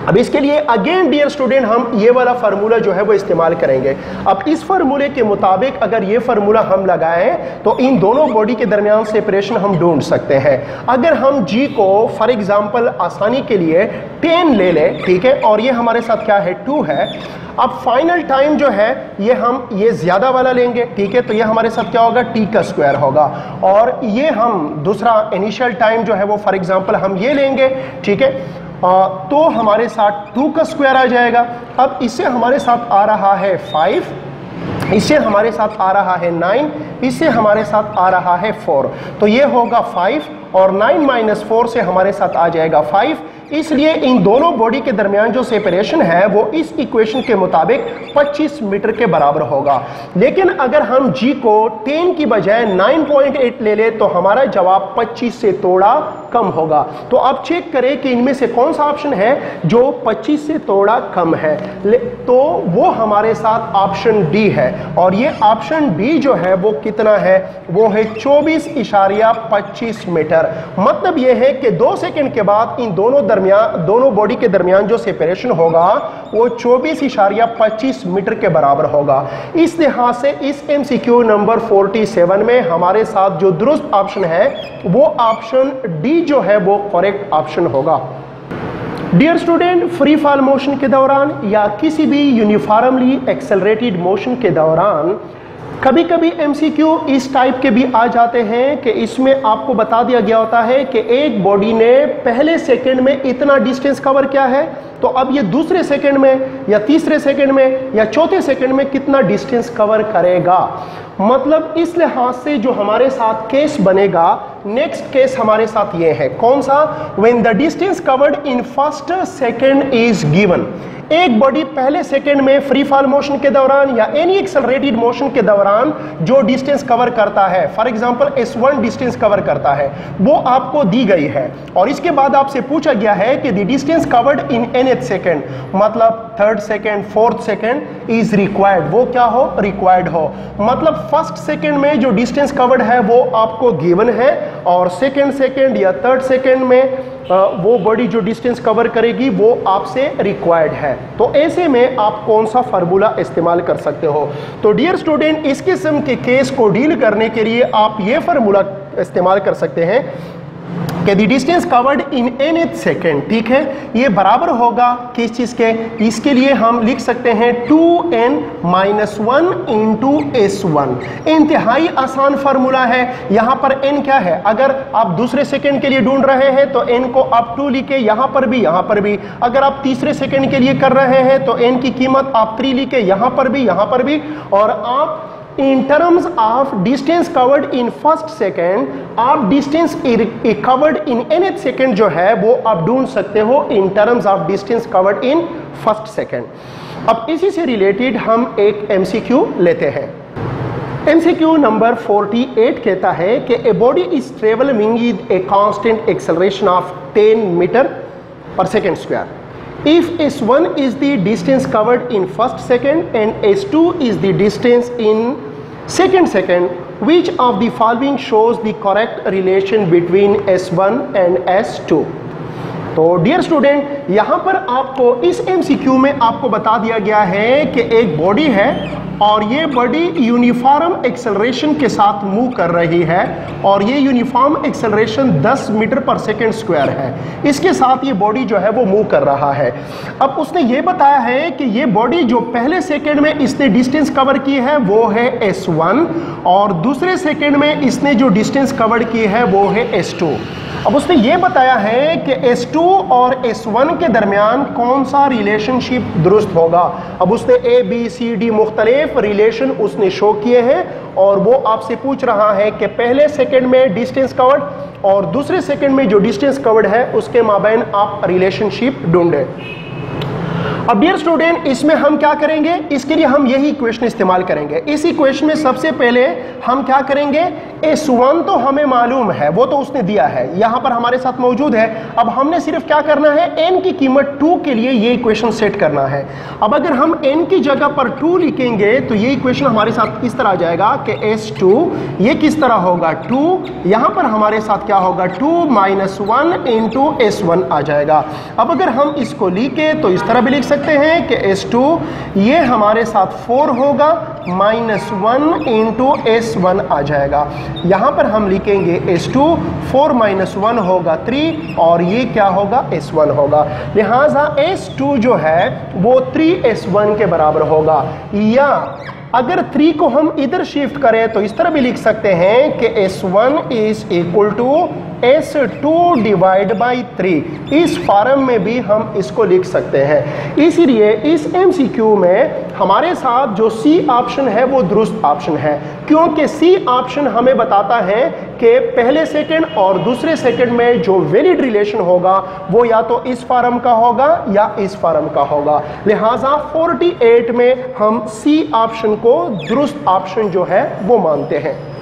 A: अब इसके लिए अगेन डियर स्टूडेंट हम ये वाला फार्मूला जो है वो इस्तेमाल करेंगे। अब इस फार्मूले के मुताबिक अगर ये फार्मूला हम लगाएं तो इन दोनों बॉडी के दरमियान सेपरेशन हम ढूंढ सकते हैं। अगर हम जी को फॉर एग्जांपल आसानी के लिए 10 ले लें, ठीक है, और ये हमारे साथ क्या है 2 है। अब फाइनल टाइम जो है ये हम ये ज्यादा वाला लेंगे, ठीक है, तो ये हमारे साथ क्या होगा टी का स्क्वायर होगा, और ये हम दूसरा इनिशियल टाइम जो है वो फॉर एग्जांपल हम ये लेंगे, ठीक है, तो हमारे साथ 2 का स्क्वायर आ जाएगा। अब इससे हमारे साथ आ रहा है 5, इससे हमारे साथ आ रहा है 9, इससे हमारे साथ आ रहा है 4, तो ये होगा 5 और 9 माइनस 4 से हमारे साथ आ जाएगा 5। इसलिए इन दोनों बॉडी के दरमियान जो सेपरेशन है वो इस इक्वेशन के मुताबिक 25 मीटर के बराबर होगा। लेकिन अगर हम जी को 10 की बजाय 9.8 ले ले तो हमारा जवाब 25 से थोड़ा कम होगा। तो आप चेक करें कि इनमें से कौन सा ऑप्शन है जो 25 से थोड़ा कम है, तो वो हमारे साथ ऑप्शन डी है। और ये ऑप्शन डी जो है वो कितना है, वो है 24.25 मीटर। मतलब ये है कि 2 सेकंड के बाद इन दोनों बॉडी के दरमियान जो सेपरेशन होगा वो 24.25 मीटर के बराबर होगा। इस लिहाज से इस MCQ नंबर 47 में हमारे साथ जो दुरुस्त ऑप्शन है वो ऑप्शन डी जो है वो करेक्ट ऑप्शन होगा। Dear student, free fall motion के दौरान या किसी भी यूनिफॉर्मली एक्सेलरेटेड मोशन के दौरान कभी कभी MCQ इस टाइप के भी आ जाते हैं कि इसमें आपको बता दिया गया होता है कि एक बॉडी ने पहले सेकंड में इतना डिस्टेंस कवर किया है, तो अब ये दूसरे सेकंड में या तीसरे सेकंड में या चौथे सेकंड में कितना डिस्टेंस कवर करेगा। मतलब इस लिहाज से जो हमारे साथ केस बनेगा, नेक्स्ट केस हमारे साथ ये है, कौन सा, when the distance covered in first second is given. एक बॉडी पहले सेकंड में फ्री फॉल मोशन के दौरान या एनी एक्सेलरेटेड मोशन के दौरान जो डिस्टेंस कवर करता है, for example S1 distance cover करता है, वो आपको दी गई है और इसके बाद आपसे पूछा गया है कि the distance covered in nth second, मतलब third second, fourth second is required, वो क्या हो, रिक्वायर्ड हो। मतलब फर्स्ट सेकंड में जो डिस्टेंस कवर्ड है वो आपको गिवन है और सेकंड या थर्ड सेकंड में वो बॉडी जो डिस्टेंस कवर करेगी वो आपसे रिक्वायर्ड है। तो ऐसे में आप कौन सा फार्मूला इस्तेमाल कर सकते हो। तो डियर स्टूडेंट, इस किस्म के केस को डील करने के लिए आप ये फार्मूला इस्तेमाल कर सकते हैं कि the distance covered in nth second, ठीक है, ये बराबर होगा किस चीज के, इसके लिए हम लिख सकते हैं 2n-1 इंटू S1। इंतहाई आसान फार्मूला है। यहां पर n क्या है, अगर आप दूसरे सेकंड के लिए ढूंढ रहे हैं तो n को आप 2 लिखे, यहां पर भी। अगर आप तीसरे सेकंड के लिए कर रहे हैं तो n की कीमत आप 3 लिखे, यहां पर भी। और आप in terms of distance covered in first second, आप distance covered in nth second जो है वो आप ढूंढ सकते हो in terms of distance covered in first second. अब इसी से रिलेटेड हम एक MCQ लेते हैं। MCQ नंबर 48 कहता है कि a body is travelling with a constant acceleration of 10 metre पर second square. If S1 is the distance covered in first second and S2 is the distance in second second, which of the following shows the correct relation between S1 and S2? तो dear student, यहाँ पर आपको इस MCQ में आपको बता दिया गया है कि एक बॉडी है और ये बॉडी यूनिफॉर्म एक्सेलरेशन के साथ मूव कर रही है और ये यूनिफॉर्म एक्सेलरेशन 10 मीटर पर सेकेंड स्क्वायर है। इसके साथ ये बॉडी जो है वो मूव कर रहा है। अब उसने ये बताया है कि ये बॉडी जो पहले सेकेंड में इसने डिस्टेंस कवर की है वो है S1 और दूसरे सेकेंड में इसने जो डिस्टेंस कवर की है वो है S2। अब उसने ये बताया है कि S2 और S1 के दरमियान कौन सा रिलेशनशिप दुरुस्त होगा। अब उसने ABCD मुख्तलिफ रिलेशन उसने शो किए हैं और वो आपसे पूछ रहा है कि पहले सेकंड में डिस्टेंस कवर्ड और दूसरे सेकंड में जो डिस्टेंस कवर्ड है उसके माबैन आप रिलेशनशिप ढूंढें। अब डियर स्टूडेंट, इसमें हम क्या करेंगे, इसके लिए हम यही इक्वेशन इस्तेमाल करेंगे। इस इक्वेशन में सबसे पहले हम क्या करेंगे, S1 तो हमें मालूम है, वो तो उसने दिया है, यहां पर हमारे साथ मौजूद है। अब हमने सिर्फ क्या करना है, n की कीमत 2 के लिए ये इक्वेशन सेट करना है। अब अगर हम n की जगह पर 2 लिखेंगे तो ये इक्वेशन हमारे साथ इस तरह आ जाएगा कि S2 ये किस तरह होगा, 2, यहां पर हमारे साथ क्या होगा, 2 - 1 इंटू S1 आ जाएगा। अब अगर हम इसको लिखे तो इस तरह भी लिख सकते हैं कि S2 ये हमारे साथ 4 होगा, -1 इंटू S1 आ जाएगा। यहां पर हम लिखेंगे S2, 4 - 1 होगा 3, और ये क्या होगा, S1 होगा। लिहाजा S2 जो है वो 3S1 के बराबर होगा। या अगर 3 को हम इधर शिफ्ट करें तो इस तरह भी लिख सकते हैं कि S1 is equal to S2 divide by 3। इस फॉर्म में भी हम इसको लिख सकते हैं। इसीलिए इस MCQ में हमारे साथ जो C ऑप्शन है वो दुरुस्त ऑप्शन है, क्योंकि C ऑप्शन हमें बताता है कि पहले सेकंड और दूसरे सेकंड में जो वैलिड रिलेशन होगा वो या तो इस फॉर्म का होगा या इस फॉर्म का होगा। लिहाजा 48 में हम C ऑप्शन को दुरुस्त ऑप्शन जो है वो मानते हैं।